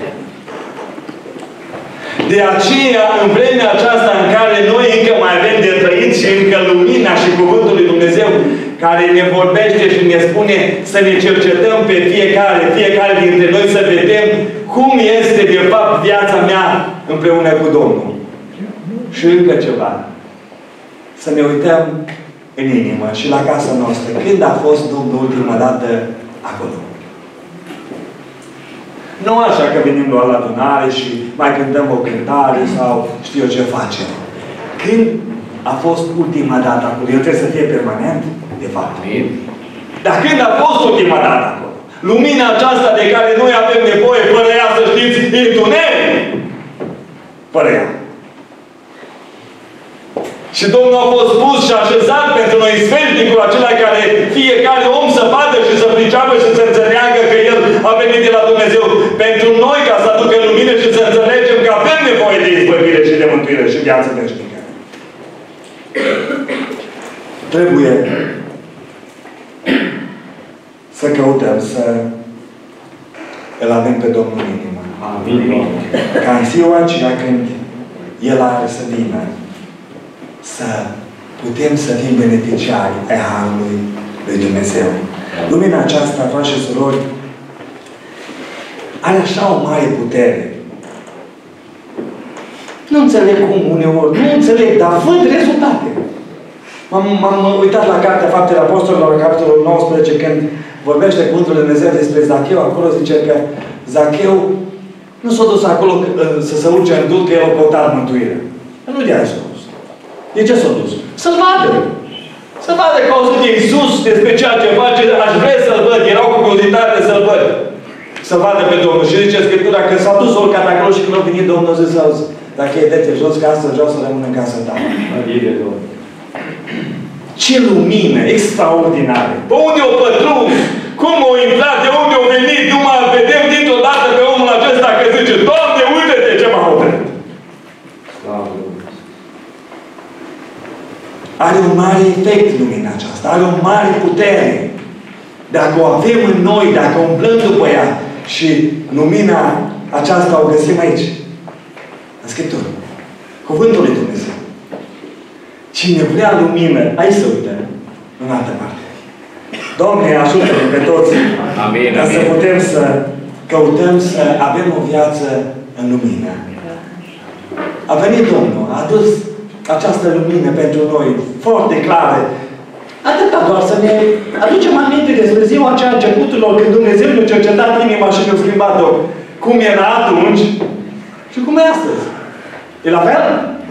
[SPEAKER 5] De aceea, în vremea aceasta în care noi încă mai avem de trăit și încă lumina și Cuvântul lui Dumnezeu care ne vorbește și ne spune să ne cercetăm pe fiecare, fiecare dintre noi să vedem cum este de fapt viața mea împreună cu Domnul. Și încă ceva. Să ne uităm în inimă și la casa noastră. Când a fost Domnul ultima dată acolo? Nu așa că venim doar la adunare și mai cântăm o cântare sau știu eu ce facem. Când a fost ultima dată acolo? El trebuie să fie permanent, de fapt. Dar când a fost ultima dată acolo? Lumina aceasta de care noi avem nevoie, fără ea, să știți, e întuneric. Fără ea. Și Domnul a fost pus și așezat pentru noi sfârșnicul acela care fiecare om să vadă și să priceapă și să înțeleagă că El a venit de la Dumnezeu pentru noi ca să aducă lumină și să înțelegem că avem nevoie de izbăvire și de mântuire și viață veșnică. Trebuie să căutăm să îl avem pe Domnul în inimă.
[SPEAKER 4] Amin.
[SPEAKER 5] Ca în ziua aceea când El are să vină, să putem să fim beneficiari ai Harului lui Dumnezeu. Lumina aceasta, frați și surori, are așa o mare putere. Nu înțeleg cum uneori, nu înțeleg, dar văd rezultate. M-am uitat la Cartea Faptele Apostolilor, la capitolul nouăsprezece, când vorbește Cuvântul lui Dumnezeu despre Zacheu, acolo zice că Zacheu nu s-a dus acolo să se urce în dud, că el a căutat mântuirea. Nu de aia s-a dus. De ce s-a dus? Să-L vadă. Să vadă că au zis de Iisus despre ceea ce face, aș vrea să-L văd, erau cu curiozitate să-L văd. Să vadă pe Domnul. Și zice Scriptura că s-a dus urcat acolo și când a venit Domnul a zis, auzi, dacă e de jos, că astăzi vreau să rămân în casa ta.
[SPEAKER 4] Adică, Domnul.
[SPEAKER 5] Ce lumină extraordinară! Pe unde o pătrund? Cum o intrat? De unde o venit? Numai vedem dintr-o dată pe omul acesta că zice, Doamne, uite-te ce m-a hotărât! Are un mare efect lumina aceasta, are o mare putere. Dacă o avem în noi, dacă o umblăm după ea, și lumina aceasta o găsim aici, în Scriptură. Cuvântul lui Dumnezeu. Cine vrea lumină, hai să uităm în altă parte. Doamne, ajută-ne pe toți
[SPEAKER 1] Amin,
[SPEAKER 5] ca
[SPEAKER 1] amin.
[SPEAKER 5] să putem să căutăm să avem o viață în lumină. A venit Domnul, a adus această lumină pentru noi, foarte clară. Atâta doar să ne aducem aminte despre ziua aceea începuturilor, când Dumnezeu ne-a cercetat inima și ne-a schimbat-o. Cum era atunci și cum e astăzi. E la fel?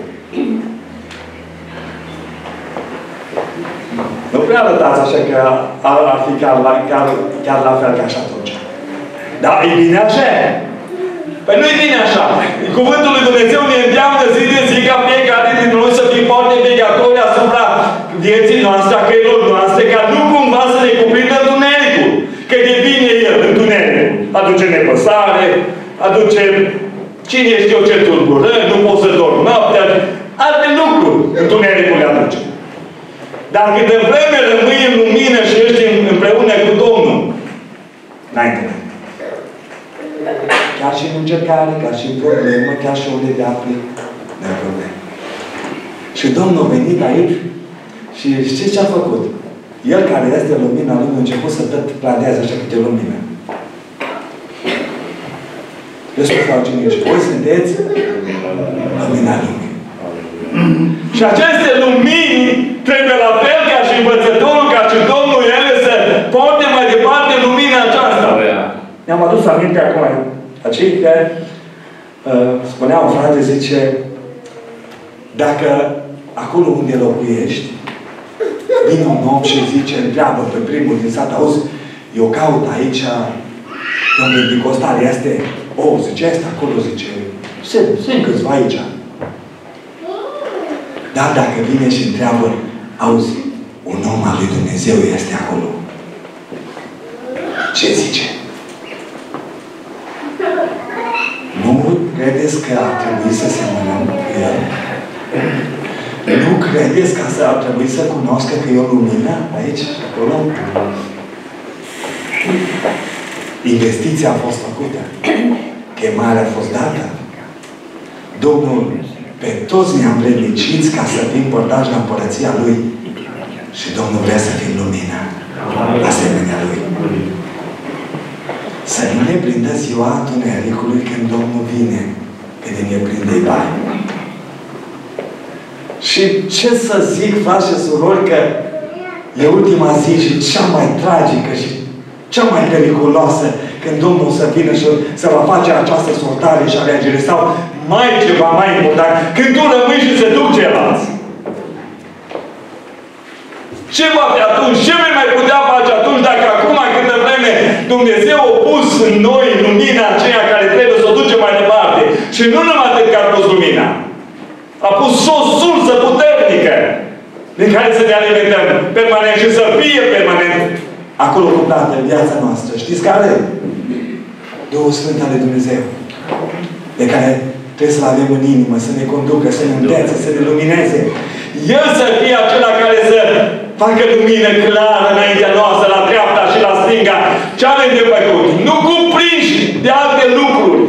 [SPEAKER 5] Nu prea arătați așa că ar, ar fi chiar la, chiar, chiar la fel ca și atunci. Dar e bine așa. Păi nu e bine așa. Cuvântul lui Dumnezeu ne îndeamnă zi de zi ca fiecare dintre noi să fim foarte veghetori asupra vieții noastre, a căilor noastre, ca nu cumva să ne cuprindă întunericul. Că devine el întunericul. Aduce nepăsare, aduce cine știu ce tulburări, nu poți să dormi noaptea, alte lucruri întunericul le aduce. Dar câte vreme rămâi în lumină și ești împreună cu Domnul, n-ai întâlnit. Chiar și în încercare, chiar și în problemă, chiar și unde de afli, n-ai probleme. Și Domnul a venit aici și știți ce a făcut? El care este lumina lumii a început să tot planează așa câte lumină. Eu spun sau cine ești? Voi sunteți lumina lumii. Și aceste lumini trebuie la fel ca și învățătorul, ca și Domnul ele să porte mai departe lumina aceasta. Ne-am adus aminte acum acei care uh, spunea un frate, zice, dacă acolo unde locuiești, vine un om și zice, întreabă pe primul din sat, auzi, eu caut aici, un pentecostal este, o, zice, este acolo, zice, sunt, sunt câțiva aici. Dar dacă vine și întreabă, auzi, un om al lui Dumnezeu este acolo. Ce zice? Nu credeți că ar trebui să semănăm cu el? Nu credeți că ar trebui să cunoască că e o lumină aici și acolo? Investiția a fost făcută. Chemarea a fost dată. Domnul pe toți ne-am predicit ca să fim părtași la împărăția Lui. Și Domnul vrea să fim lumină. Asemenea Lui. Să nu ne prindă ziua întunericului când Domnul vine. Când ne prinde bai. Și ce să zic, frați și surori, că e ultima zi și cea mai tragică și cea mai periculoasă când Domnul să vină și să va face această sortare și alegere. Sau mai ceva mai important, când tu rămâi și se duc ceilalți. Ce va fi atunci? Ce vei mai putea face atunci dacă acum, câtă vreme, Dumnezeu a pus în noi lumina aceea care trebuie să o duce mai departe. Și nu numai atât că a pus lumina. A pus o sursă puternică din care să ne alimentăm permanent și să fie permanent acolo cuplată în viața noastră. Știți care? Două Sfânt ale Dumnezeu. De care trebuie să-L avem în inimă, să ne conducă, să ne îndețe, să ne lumineze. El să fie acela care să facă lumină clară înaintea noastră, la dreapta și la stânga. Ce avem de făcut? Nu cuprinși de alte lucruri.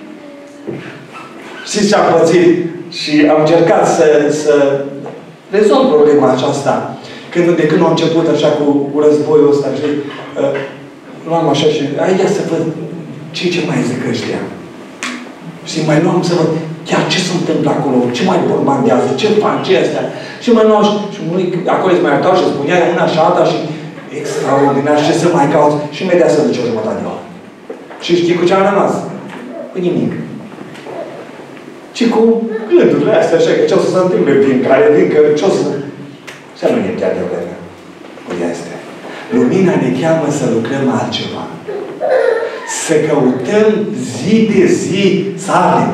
[SPEAKER 5] Știți ce am pățit? Și am încercat să, să rezolv problema aceasta. Când, de când am început așa cu, cu războiul ăsta și uh, luam așa și hai să văd ce ce mai zic ăștia. Și mai luam să văd chiar ce se întâmplă acolo, ce mai bombardează, ce fac, ce astea. Și mai luam și, și acolo îți mai arătau și spunea una și alta și extraordinar, ce să mai cauți. Și imediat să duce o jumătate de oră. Și știi cu ce am rămas? Cu nimic. Și cu gândurile astea, așa, că ce o să se întâmple vin, care vin, că ce o să... Să nu ne chiar de vreme. Cu este. Lumina ne cheamă să lucrăm altceva. Să căutăm zi de zi să ardem.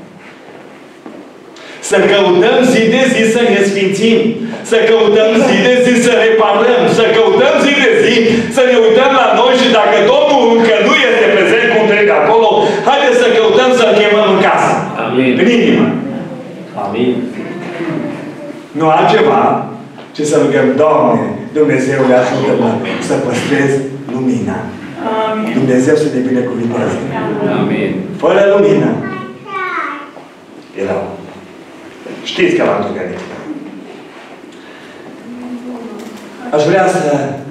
[SPEAKER 5] Să căutăm zi de zi să ne sfințim. Să căutăm zi de zi să reparăm. Să căutăm zi de zi să ne uităm la noi și dacă Domnul încă nu este prezent cum trebuie acolo, haideți să căutăm să-L chemăm în casă.
[SPEAKER 1] Amin.
[SPEAKER 5] În inimă.
[SPEAKER 1] Amin.
[SPEAKER 5] Nu altceva, ci să rugăm, Doamne, Dumnezeule, ajută-mă să păstrez lumina. Amin. Dumnezeu să ne binecuvinteze.
[SPEAKER 1] Amin.
[SPEAKER 5] Fără lumină erau. Știți că l-am întâlnit. Aș vrea să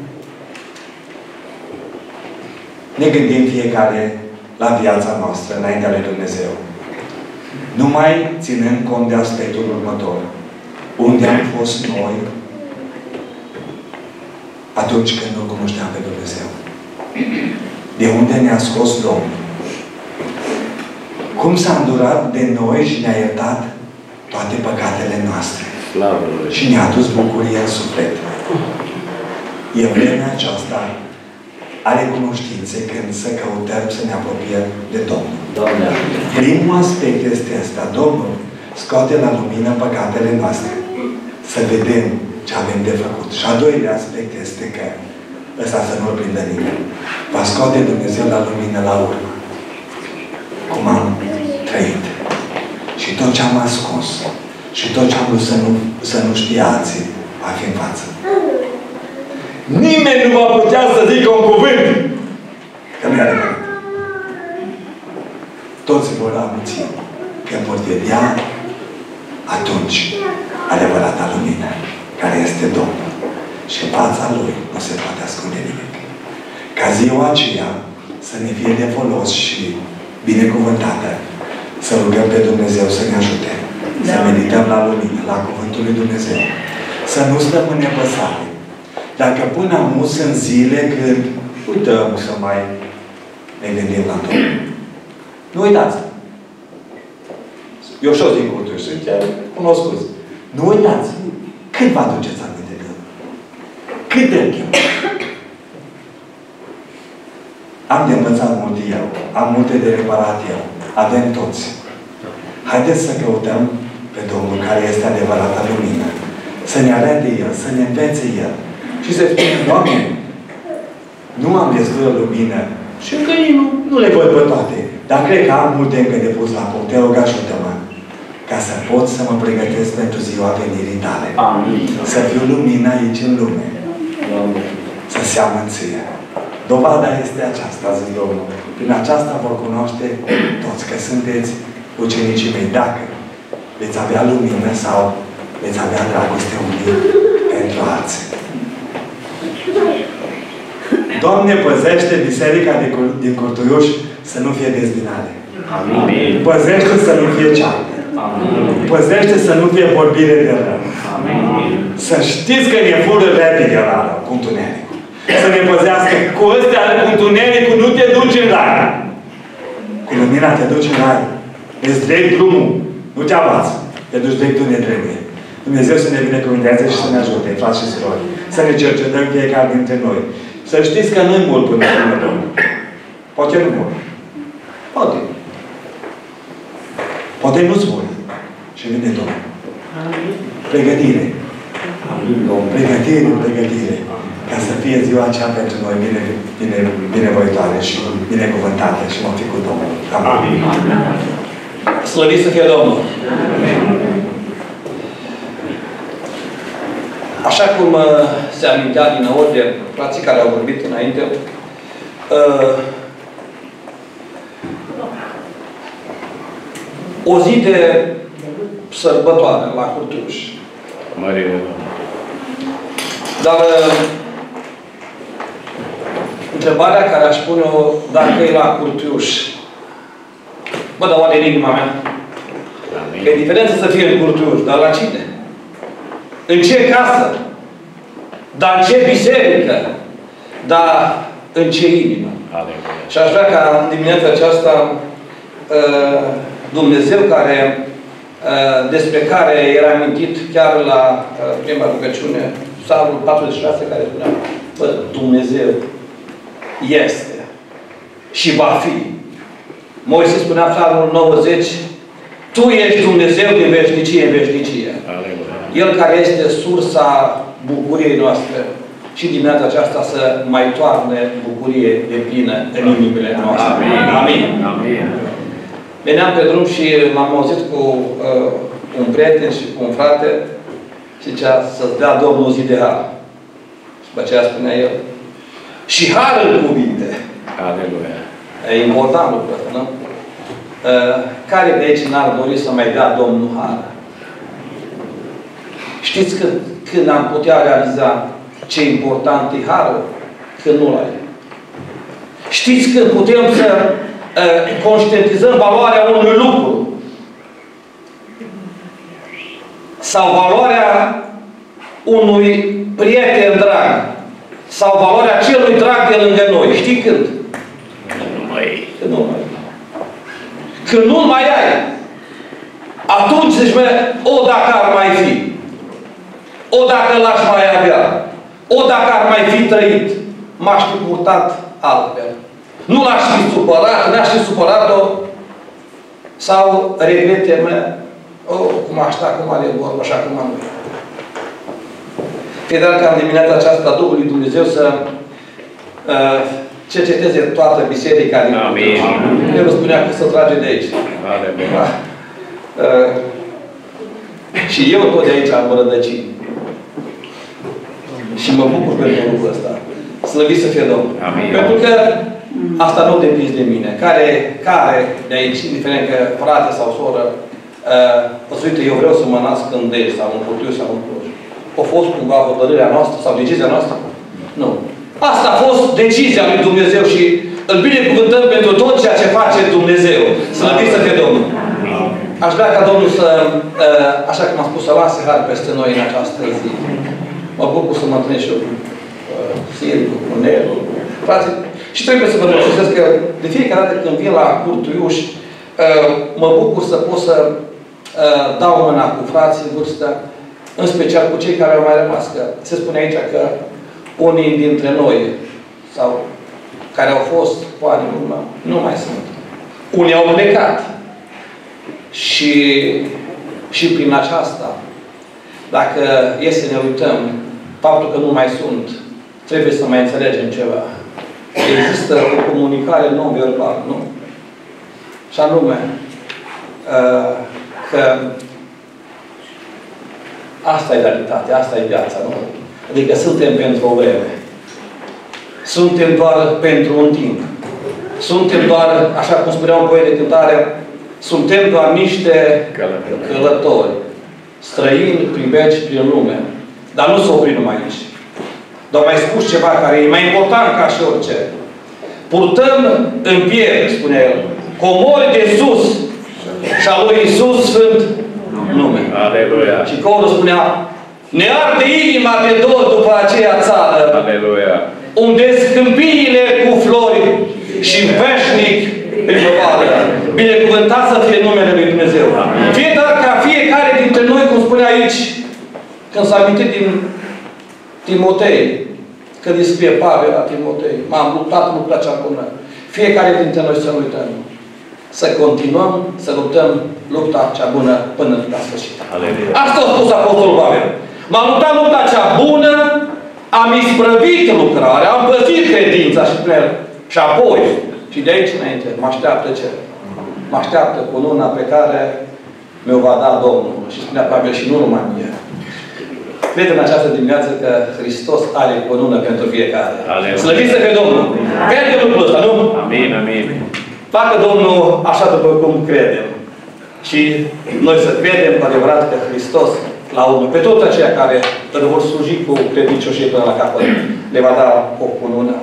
[SPEAKER 5] ne gândim fiecare la viața noastră înaintea lui Dumnezeu. Numai ținând cont de aspectul următor. Unde am fost noi atunci când nu cunoșteam pe Dumnezeu? De unde ne-a scos Domnul? Cum s-a îndurat de noi și ne-a iertat toate păcatele noastre?
[SPEAKER 1] Slavă Lui.
[SPEAKER 5] Și ne-a adus bucurie în suflet. E vremea aceasta a recunoștinței când să căutăm să ne apropiem de Domnul.
[SPEAKER 1] Doamne.
[SPEAKER 5] Primul aspect este ăsta. Domnul scoate la lumină păcatele noastre. Să vedem ce avem de făcut. Și a doilea aspect este că ăsta să nu-l prindă nimeni. Va scoate Dumnezeu la lumină la urmă. Cum am trăit. Și tot ce am ascuns și tot ce am vrut să nu, să nu știe alții va fi în față. Nimeni nu va putea să zică un cuvânt că nu e adevărat. Toți vor amuți că vor vedea atunci adevărata lumină, care este Domnul. Și în fața Lui nu se poate ascunde nimic. Ca ziua aceea să ne fie de folos și binecuvântată, să rugăm pe Dumnezeu să ne ajute. Da. Să medităm la lumină, la Cuvântul lui Dumnezeu. Să nu stăm în nepăsare. Dacă până amus sunt zile când uităm să mai ne gândim la Domnul. Nu uitați. Eu și-o zic curtul și chiar cunoscuți. Nu uitați. Cât vă aduceți aminte de El? Cât de chem? Am de învățat multe eu. Am multe de reparat eu. Avem toți. Haideți să căutăm pe Domnul care este adevărata lumină. Să ne arate El, să ne învețe El. Și să spunem, Doamne, nu am destulă lumină și încă nu, nu le văd pe toate. Dar cred că am multe încă de pus la punct. Te rog, ajută-mă ca să pot să mă pregătesc pentru ziua venirii Tale. Amin. Să fiu lumină aici în lume. Amin. Să seamăn ție. Dovada este aceasta, zic Domnul. Prin aceasta vor cunoaște toți că sunteți ucenicii mei. Dacă veți avea lumină sau veți avea dragoste unii pentru alții. Doamne, păzește biserica din Curtuiuș să nu fie dezbinare. Amin. Păzește să nu fie ceartă. Amin. Păzește să nu fie vorbire de rău. Amin. Să știți că ne fură repede la rău, cu întunericul. Să ne păzească cu ăstea, cu întunericul, nu te duci în rai. Cu lumina te duci în rai. Îți drept drumul. Nu te abați. Te duci drept unde trebuie. Dumnezeu să ne binecuvânteze și să ne ajute, frați și surori. Să ne cercetăm fiecare dintre noi. Să știți că nu-i mult până la Domnul. Poate nu mult. Poate. Poate nu-ți bun. Și vine Domnul. Pregătire. Pregătire, pregătire. Ca să fie ziua aceea pentru noi bine, bine, binevoitoare și binecuvântată și vom fi cu Domnul. Amin.
[SPEAKER 1] Slăvit să fie Domnul. Așa cum uh, se amintea din aur de frații care au vorbit înainte, uh, o zi de sărbătoare la Curtuiuș. Dar uh, întrebarea care aș pune-o, dacă e la Curtuiuș, bă, dar oare în inima mea? Că e diferență să fie în Curtuiuș, dar la cine? În ce casă? Dar în ce biserică? Dar în ce inimă? Aleluia. Și aș vrea ca în dimineața aceasta Dumnezeu care, despre care era amintit chiar la prima rugăciune, Psalmul patruzeci și șase, care spunea, bă, Dumnezeu este și va fi. Moise spunea Psalmul nouăzeci, Tu ești Dumnezeu din veșnicie în veșnicie. Aleluia. El care este sursa bucuriei noastre și dimineața aceasta să mai toarne bucurie de plină în inimile noastre. Amin. Amin. Amin. Veneam pe drum și m-am auzit cu uh, un prieten și cu un frate și zicea să-ți dea Domnul zi de har. Și după aceea spunea el. Și har în cuvinte. Aleluia. E important lucrul ăsta, nu? Uh, care de aici n-ar dori să mai dea Domnul har? Știți când, când am putea realiza ce important e harul? Când nu-l ai. Știți când putem să uh, conștientizăm valoarea unui lucru? Sau valoarea unui prieten drag? Sau valoarea celui drag de lângă noi? Știi când? Când nu mai ai. Când nu mai ai. Când nu mai ai. Atunci zici, mă, o, dacă ar mai fi. O, dacă l-aș mai avea. O, dacă ar mai fi trăit. M-aș fi purtat altfel. Nu l-aș fi supărat, n-aș fi supărat-o. Sau regrete mele. O, cum aș sta, cum are vorba, așa cum am.
[SPEAKER 6] Fie dar ca în dimineața aceasta Duhul lui Dumnezeu să uh, cerceteze toată biserica din
[SPEAKER 1] Amin.
[SPEAKER 6] El spunea că să trage de aici. Da. Uh, și eu tot de aici am rădăcini. Și mă bucur pentru lucrul ăsta. Slăvit să fie Domnul.
[SPEAKER 1] Amin.
[SPEAKER 6] Pentru că asta nu depinde de mine. Care, care de aici, indiferent că frate sau soră, uh, uite, eu vreau să mă nasc în Dej sau în Putiu sau în Cluj. A fost cumva hotărârea noastră sau decizia noastră? Nu. Asta a fost decizia lui Dumnezeu și îl binecuvântăm pentru tot ceea ce face Dumnezeu. Slăvit să fie Domnul. Aș vrea ca Domnul să, uh, așa cum am spus, să lase har peste noi în această zi. Mă bucur să mă întâlnesc și eu cu uh, Silviu, cu Nelu, frate. Și trebuie să vă mulțumesc că de fiecare dată când vin la Curtuiuș, uh, mă bucur să pot să uh, dau mâna cu frații în vârstă, în special cu cei care au mai rămas. Că se spune aici că unii dintre noi, sau care au fost cu ani în urmă, nu mai sunt. Unii au plecat. Și, și prin aceasta, dacă e să ne uităm, faptul că nu mai sunt, trebuie să mai înțelegem ceva. Există o comunicare non-verbală, nu? Și anume, că asta e realitatea, asta e viața, nu? Adică suntem pentru o vreme. Suntem doar pentru un timp. Suntem doar, așa cum spunea un poet de cântare, suntem doar niște călători, călători străini prin veci, prin lume. Dar nu s-o opri numai aici. Dar mai spus ceva care e mai important ca și orice. Purtăm în piept, spune el, comori de sus și a lui Iisus Sfânt nume.
[SPEAKER 1] Aleluia.
[SPEAKER 6] Și corul spunea, ne arde inima de dor după aceea țară.
[SPEAKER 1] Aleluia.
[SPEAKER 6] Unde scâmpiile cu flori și veșnic primăvară. Binecuvântat să fie numele lui Dumnezeu. Fie dar ca fiecare dintre noi, cum spune aici, când s-a amintit din Timotei, că descrie Pavel la Timotei, m-am luptat lupta cea bună. Fiecare dintre noi să nu uităm. Să continuăm să luptăm lupta cea bună până la sfârșit. Aleluia. Asta a spus Apostolul Pavel. M-am luptat lupta cea bună, am isprăvit lucrarea, am păzit credința și prea. Și apoi, și de aici înainte, mă așteaptă ce? Mă așteaptă cununa pe care mi-o va da Domnul. Și spunea Pavel, și nu numai mie. Cred în această dimineață că Hristos are cunună pentru fiecare. Slăvit să fie Domnul! Crede lucrul ăsta, nu? Amin, amin. Facă Domnul așa după cum credem. Și noi să credem cu adevărat că Hristos, la urmă, pe toți aceia care îl vor sluji cu credincioșie până la capăt, le va da o cunună.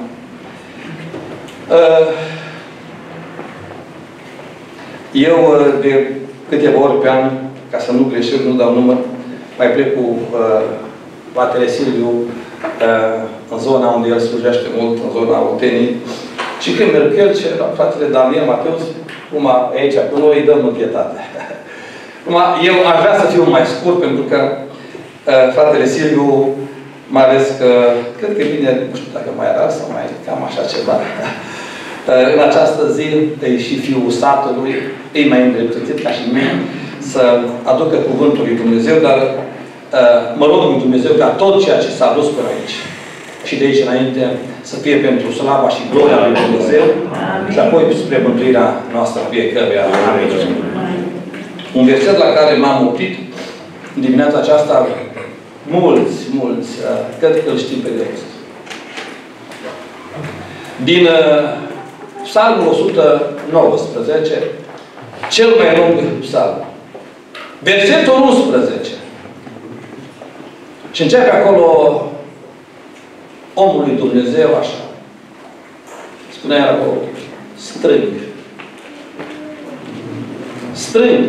[SPEAKER 6] Eu, de câteva ori pe an, ca să nu greșesc, nu dau număr, mai plec cu uh, fratele Silviu uh, în zona unde el slujește mult, în zona Oltenii. Și când merg el, ce la fratele Daniel Mateus, cum aici, cu noi îi dăm întietate. Eu aș vrea să fiu mai scurt, pentru că uh, fratele Silviu, mai ales că, cred că bine, nu știu dacă mai era sau mai cam așa ceva. În această zi, e și fiul satului, e mai îndreptățit ca și mine, să aducă cuvântul lui Dumnezeu, dar mă rog lui Dumnezeu ca tot ceea ce s-a dus până aici și de aici înainte să fie pentru slava și gloria lui Dumnezeu și apoi spre mântuirea noastră fiecăruia. Un verset la care m-am oprit dimineața aceasta, mulți, mulți, cred că îl știm pe de rost. Din Psalmul o sută nouăsprezece, cel mai lung psalm. Versetul unsprezece. Și începe acolo omul lui Dumnezeu așa. Spunea acolo, strâng. Strâng.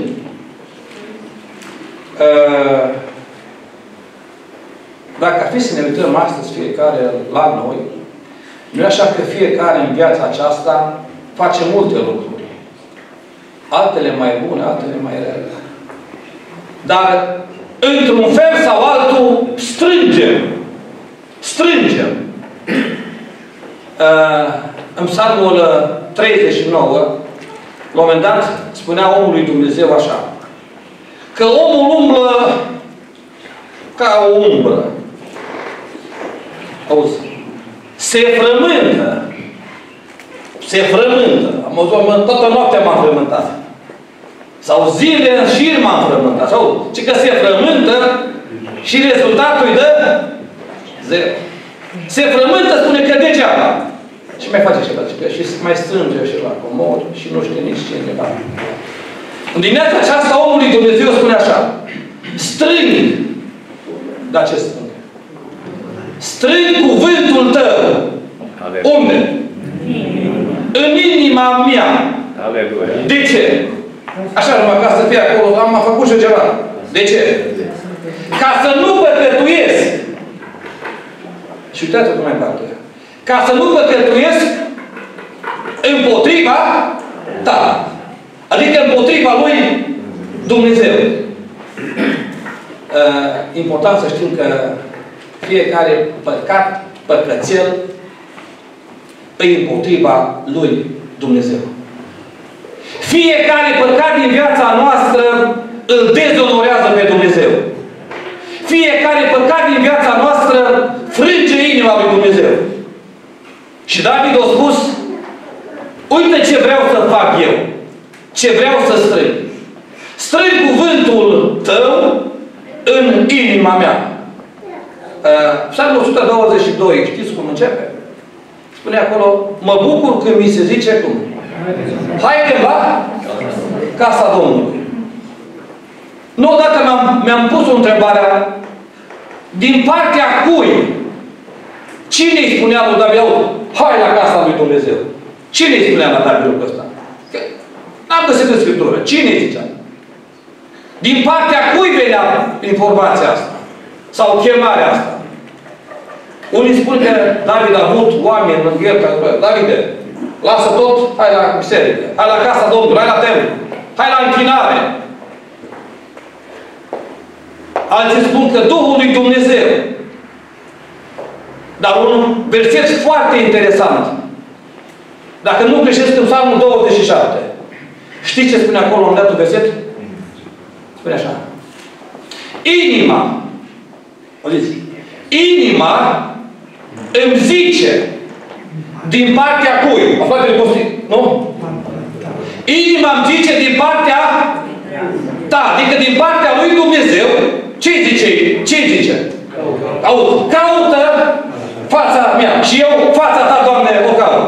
[SPEAKER 6] Dacă ar fi să ne uităm astăzi fiecare la noi, nu e așa că fiecare în viața aceasta face multe lucruri. Altele mai bune, altele mai rele. Dar, într-un fel sau altul, strângem. Strângem. Uh, în Psalmul treizeci și nouă, la un moment dat, spunea omul lui Dumnezeu așa, că omul umblă ca o umbră. Auzi, se frământă. Se frământă. Am auzit, toată noaptea m-am frământat. Sau zile în șir m-am frământat. Sau ce că se frământă și rezultatul îi dă zero. Se frământă, spune că degeaba. Și mai face ceva. Și mai strânge și la comod și nu știe nici cineva. În dimineața aceasta omului Dumnezeu spune așa. Strâng. Dar ce strâng? Strâng cuvântul tău. Unde? În inima mea.
[SPEAKER 3] Aleluia.
[SPEAKER 6] De ce? Așa numai ca să fie acolo, am făcut și ceva. De ce? Ca să nu păcătuiesc. Și uitați-vă mai departe. Ca să nu păcătuiesc împotriva ta. Adică împotriva lui Dumnezeu. Uh, important să știm că fiecare păcat, păcățel, e împotriva lui Dumnezeu. Fiecare păcat din viața noastră îl dezonorează pe Dumnezeu. Fiecare păcat din viața noastră frânge inima lui Dumnezeu. Și David a spus, uite ce vreau să fac eu. Ce vreau să strâng. Strâng cuvântul tău în inima mea. Psalmul o sută douăzeci și doi, știți cum începe? Spune acolo, mă bucur când mi se zice cum? Haide la casa Domnului. Nu odată mi-am pus o întrebare, din partea cui? Cine îi spunea lui David, hai la casa lui Dumnezeu? Cine îi spunea la David lucrul ăsta? N-am găsit în Scriptură. Cine îi zicea? Din partea cui venea informația asta? Sau chemarea asta? Unii spun că David a avut oameni lângă el, Davide, lasă tot, hai la biserică, hai la casa Domnului, hai la templu, hai la închinare. Alții spun că Duhul lui Dumnezeu. Dar un verset foarte interesant. Dacă nu greșesc în Psalmul douăzeci și șapte. Știți ce spune acolo în datul verset? Spune așa. Inima, auziți, inima îmi zice din partea cui? Aflați de postit, nu? Inima îmi zice din partea ta, adică din partea lui Dumnezeu. Ce-i zice? Ce-i zice? Auzi, caută fața mea și eu fața ta, Doamne, o caut.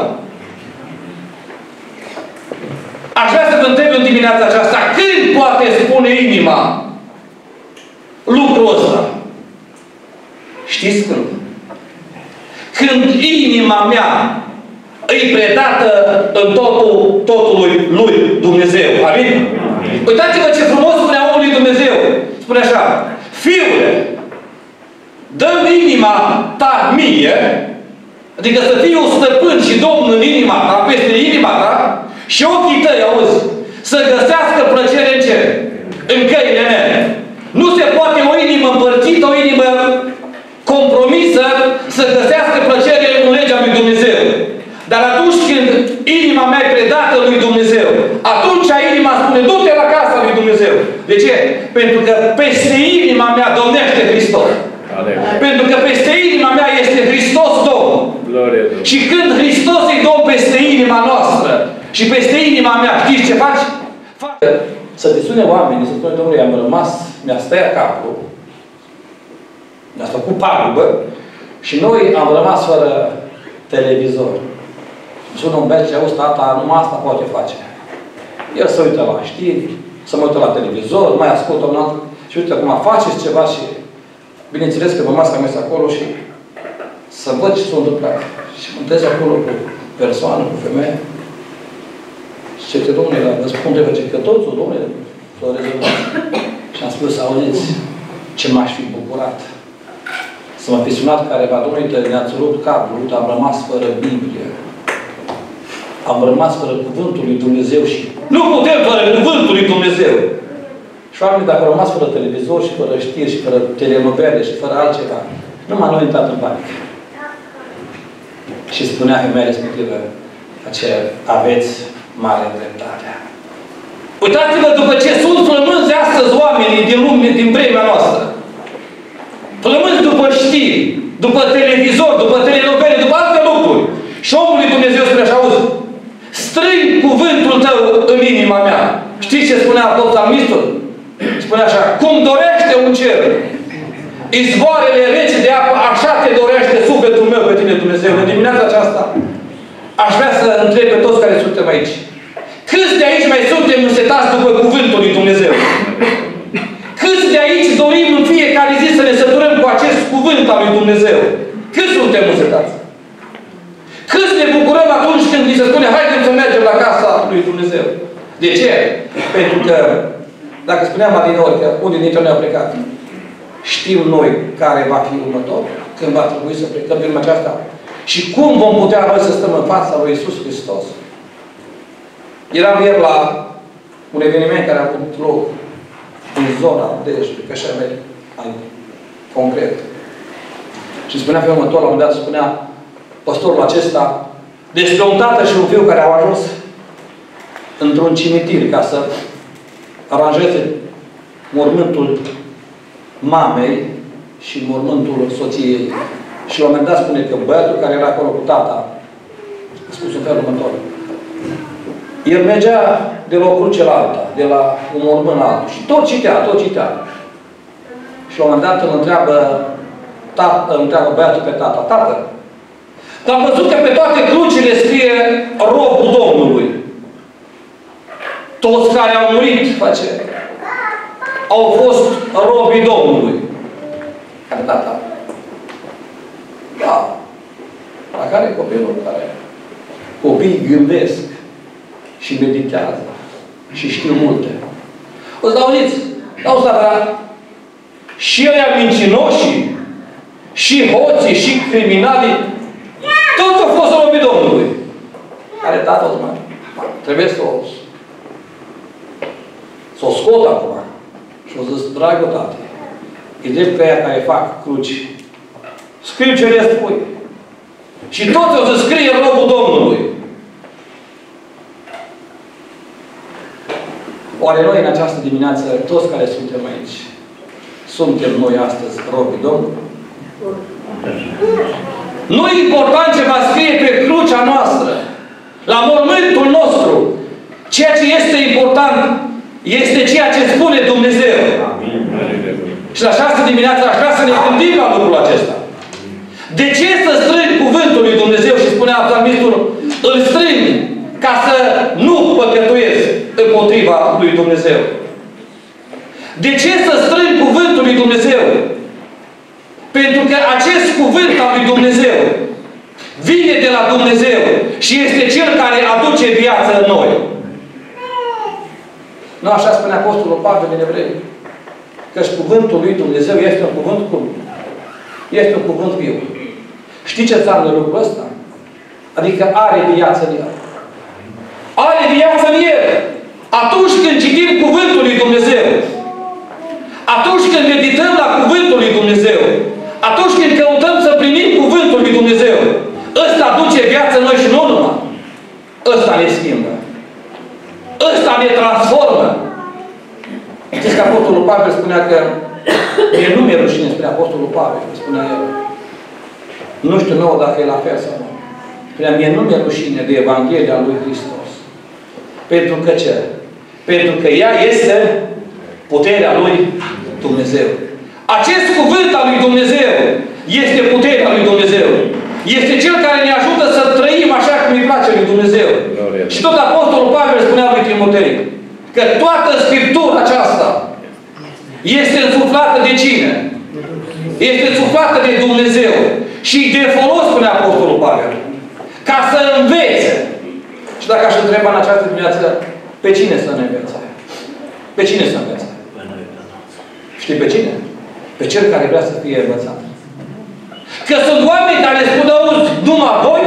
[SPEAKER 6] Aș vrea să vă întreb în dimineața aceasta, când poate spune inima lucrul ăsta? Știți când? Când inima mea îi predată în totul, totului lui Dumnezeu. Amin? Uitați-vă ce frumos spunea omul lui Dumnezeu. Spune așa, Fiule, dă-mi inima ta mie, adică să fiu stăpân și domn în inima ta, peste inima ta, și ochii tăi, auzi, să găsească plăcere în ce? În căile mele. Nu se poate o inimă împărțită, o inimă compromisă, să găsească plăcere în legea lui Dumnezeu. Dar atunci când inima mea e predată lui Dumnezeu, atunci inima spune, du-te la casa lui Dumnezeu. De ce? Pentru că peste inima mea domnește Hristos. Aleluia. Pentru că peste inima mea este Hristos Domn. Gloria. Și când Hristos e Domn peste inima noastră și peste inima mea, știți ce faci? Faci. Să te sune oamenii, să spune, Domnule, am rămas, mi-a stăiat capul, mi-a făcut pagubă și noi am rămas fără televizor. Sună un băiat și auzi, tata, numai asta poate face. El se uită la știri, să mă uită la televizor, mai ascultă un alt și uite acum faceți ceva și bineînțeles că pe masca mea acolo și să văd ce s-a întâmplat. Și mă întâlnesc acolo cu persoană, cu femeie. Și ce te, Domnule, răspunde că totul, Domnule, s-a rezolvat. Și am spus, auziți, ce m-aș fi bucurat. Să mă fi sunat careva, Domnule, ne-ați rupt capul, uite, am rămas fără Biblie. Am rămas fără Cuvântul lui Dumnezeu și nu putem fără Cuvântul lui Dumnezeu. Și oamenii, dacă au rămas fără televizor și fără știri și fără telenovele și fără altceva, numai nu intrat în panică. Și spunea femeia respectivă, aceea, aveți mare dreptate. Uitați-vă după ce sunt flămânzi astăzi oamenii din lume, din vremea noastră. Flămânzi după știri, după televizor, după telenovele, după alte lucruri. Și omul lui Dumnezeu spune așa, auzi, strâng cuvântul tău în inima mea. Știți ce spunea tot psalmistul? Spune așa, cum dorește un cer izvoarele rece de apă, așa te dorește sufletul meu pe tine, Dumnezeu. În dimineața aceasta aș vrea să întreb pe toți care suntem aici. Câți de aici mai suntem însetați după cuvântul lui Dumnezeu? Câți de aici dorim în fiecare zi să ne săturăm cu acest cuvânt al lui Dumnezeu? Câți suntem însetați? Câți ne bucurăm atunci când ni se spune haidem să mergem la casa lui Dumnezeu? De ce? Pentru că, dacă spuneam adineori că unii dintre noi au plecat, știm noi care va fi următor, când va trebui să plecăm din aceasta și cum vom putea noi să stăm în fața lui Iisus Hristos. Eram ieri la un eveniment care a avut loc în zona Dejului, Cășemeri, concret. Și spunea pe următor, la un moment dat, spunea păstorul acesta despre un tată și un fiu care au ajuns într-un cimitir ca să aranjeze mormântul mamei și mormântul soției. Și la un moment dat spune că băiatul care era acolo cu tata a spus în felul următor. El mergea de la o cruce la alta, de la un mormânt la altul. Și tot citea, tot citea. Și la un moment dat îl întreabă, tata, îl întreabă băiatul pe tata. Tată, am văzut că pe toate crucile scrie robul Domnului. Toți care au murit, face, au fost robii Domnului. Care tata? Da. La care copilul care? Copiii gândesc și meditează și știu multe. O să auziți, dau starea, și ăia mincinoșii, și hoții, și criminalii, toți au fost robii Domnului. Care tata o mai? Trebuie să o, să o scot acum. Și o zis, dragă tată, e drept că aia care fac cruci. Scriu ce le spui. Și toți o să scrie robul Domnului. Oare noi în această dimineață, toți care suntem aici, suntem noi astăzi robii Domnului? Nu e important ce va scrie pe crucea noastră, la mormântul nostru. Ceea ce este important este ceea ce spune Dumnezeu. Amin. Și la această dimineață aș vrea să ne gândim la lucrul acesta. De ce să strâng cuvântul lui Dumnezeu și spunea psalmistul, îl strâng ca să nu păcătuiesc împotriva lui Dumnezeu? De ce să strâng cuvântul lui Dumnezeu? Pentru că acest cuvânt al lui Dumnezeu vine de la Dumnezeu și este Cel care aduce viață în noi. Nu așa spune Apostolul Pavel în Evrei? Căci cuvântul lui Dumnezeu este un cuvânt cum? Este un cuvânt viu. Știi ce înseamnă lucrul ăsta? Adică are viață în el. Are viață în el. Atunci când citim cuvântul lui Dumnezeu, atunci când medităm la cuvântul lui Dumnezeu, atunci când căutăm să primim cuvântul lui Dumnezeu, ăsta aduce viață în noi și nu numai. Ăsta ne schimbă. Ăsta ne transformă. Știți că Apostolul Pavel spunea că mie nu mi-e rușine, spune Apostolul Pavel, spunea el. Nu știu nouă dacă e la fel sau nu. Spunea, mie nu mi-e rușine de Evanghelia lui Hristos. Pentru că ce? Pentru că ea este puterea lui Dumnezeu. Acest cuvânt al lui Dumnezeu este puterea lui Dumnezeu. Este Cel care ne ajută să trăim așa cum îi place lui Dumnezeu. Gloria. Și tot Apostolul Pavel spunea lui Timotei că toată Scriptura aceasta este însuflată de cine? Este însuflată de Dumnezeu. Și de folos, spune Apostolul Pavel, ca să învețe. Și dacă aș întreba în această dimineață, pe cine să ne învețe? Pe cine să învețe? Știi pe cine? Pe cel care vrea să fie învățat. Că sunt oameni care spun, auzi, numai voi?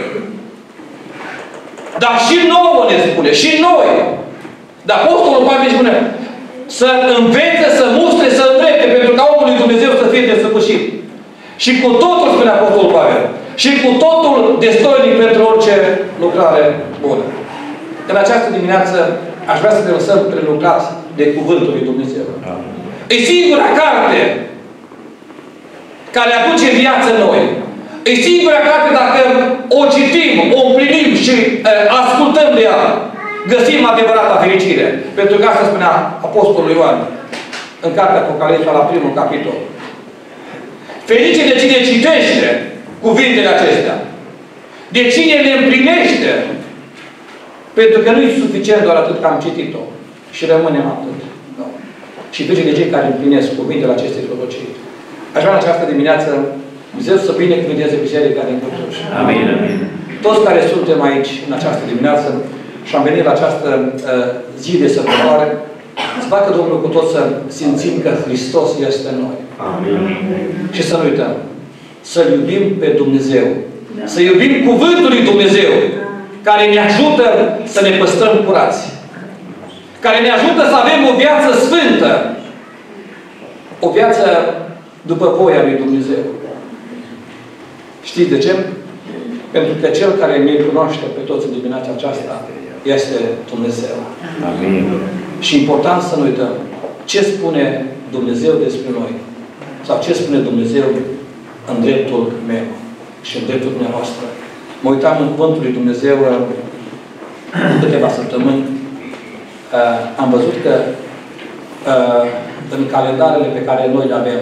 [SPEAKER 6] Dar și nouă ne spune, și noi. Dar Apostolul Pavel spune, să învețe, să mustre, să îndrepte, pentru ca omul lui Dumnezeu să fie desăvârșit. Și cu totul, spune Apostolul Pavel, și cu totul destoinic pentru orice lucrare bună. În această dimineață aș vrea să ne lăsăm prelucrați de cuvântul lui Dumnezeu. Amin. E singura carte care aduce viață noi. E singura carte, dacă o citim, o împlinim și uh, ascultăm de ea, găsim adevărata fericire. Pentru că asta spunea Apostolul Ioan în cartea Apocalipsa la primul capitol. Ferice de cine citește cuvintele acestea. De cine le împlinește. Pentru că nu e suficient doar atât că am citit-o. Și rămânem atât. No. Și ferice de cei care împlinesc cuvintele acestei prorocii. Aș vrea în această dimineață Dumnezeu să binecuvânteze biserica din Căltuș.
[SPEAKER 1] Amin, amin.
[SPEAKER 6] Toți care suntem aici în această dimineață și am venit la această uh, zi de sărbătoare, să facă Domnul cu toți să simțim că Hristos este în noi.
[SPEAKER 1] Amin.
[SPEAKER 6] Și să nu uităm. Să-L iubim pe Dumnezeu. Da. Să iubim Cuvântul lui Dumnezeu, care ne ajută să ne păstrăm curați. Care ne ajută să avem o viață sfântă. O viață după voia lui Dumnezeu. Știți de ce? Pentru că Cel care ne cunoaște pe toți în dimineața aceasta este Dumnezeu.
[SPEAKER 1] Amin.
[SPEAKER 6] Și important să nu uităm ce spune Dumnezeu despre noi. Sau ce spune Dumnezeu în dreptul meu și în dreptul dumneavoastră. Mă uitam în Cuvântul lui Dumnezeu în câteva săptămâni. Am văzut că în calendarele pe care noi le avem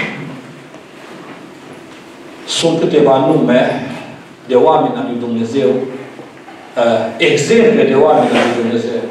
[SPEAKER 6] sunt câteva nume de oameni al lui Dumnezeu, exemple de oameni al lui Dumnezeu.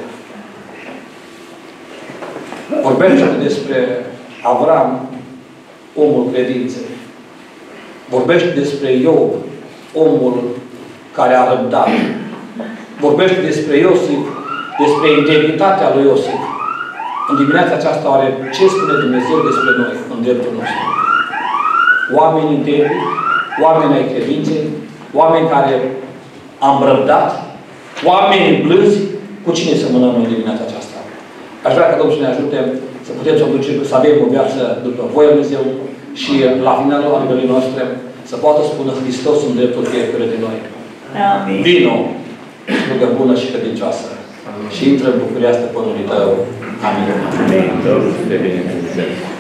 [SPEAKER 6] Vorbește despre Avram, omul credinței. Vorbește despre Iov, omul care a răbdat. Vorbește despre Iosif, despre integritatea lui Iosif. În dimineața aceasta, oare ce spune Dumnezeu despre noi în dreptul nostru? Oameni integri, oameni ai credinței, oameni care am răbdat, oameni blânzi, cu cine să mânăm în dimineața aceasta? Aș vrea ca Domnul să ne ajute să putem să, duce, să avem o viață după voia Lui Dumnezeu și la finalul alegării noastre să poată spune Hristos în dreptul fiecare de noi.
[SPEAKER 2] Amin.
[SPEAKER 6] Vino, slugă bună și credincioasă. Și intră în bucuria stăpânului tău. Amin.
[SPEAKER 1] Amin. Domnul să te binecuvânteze.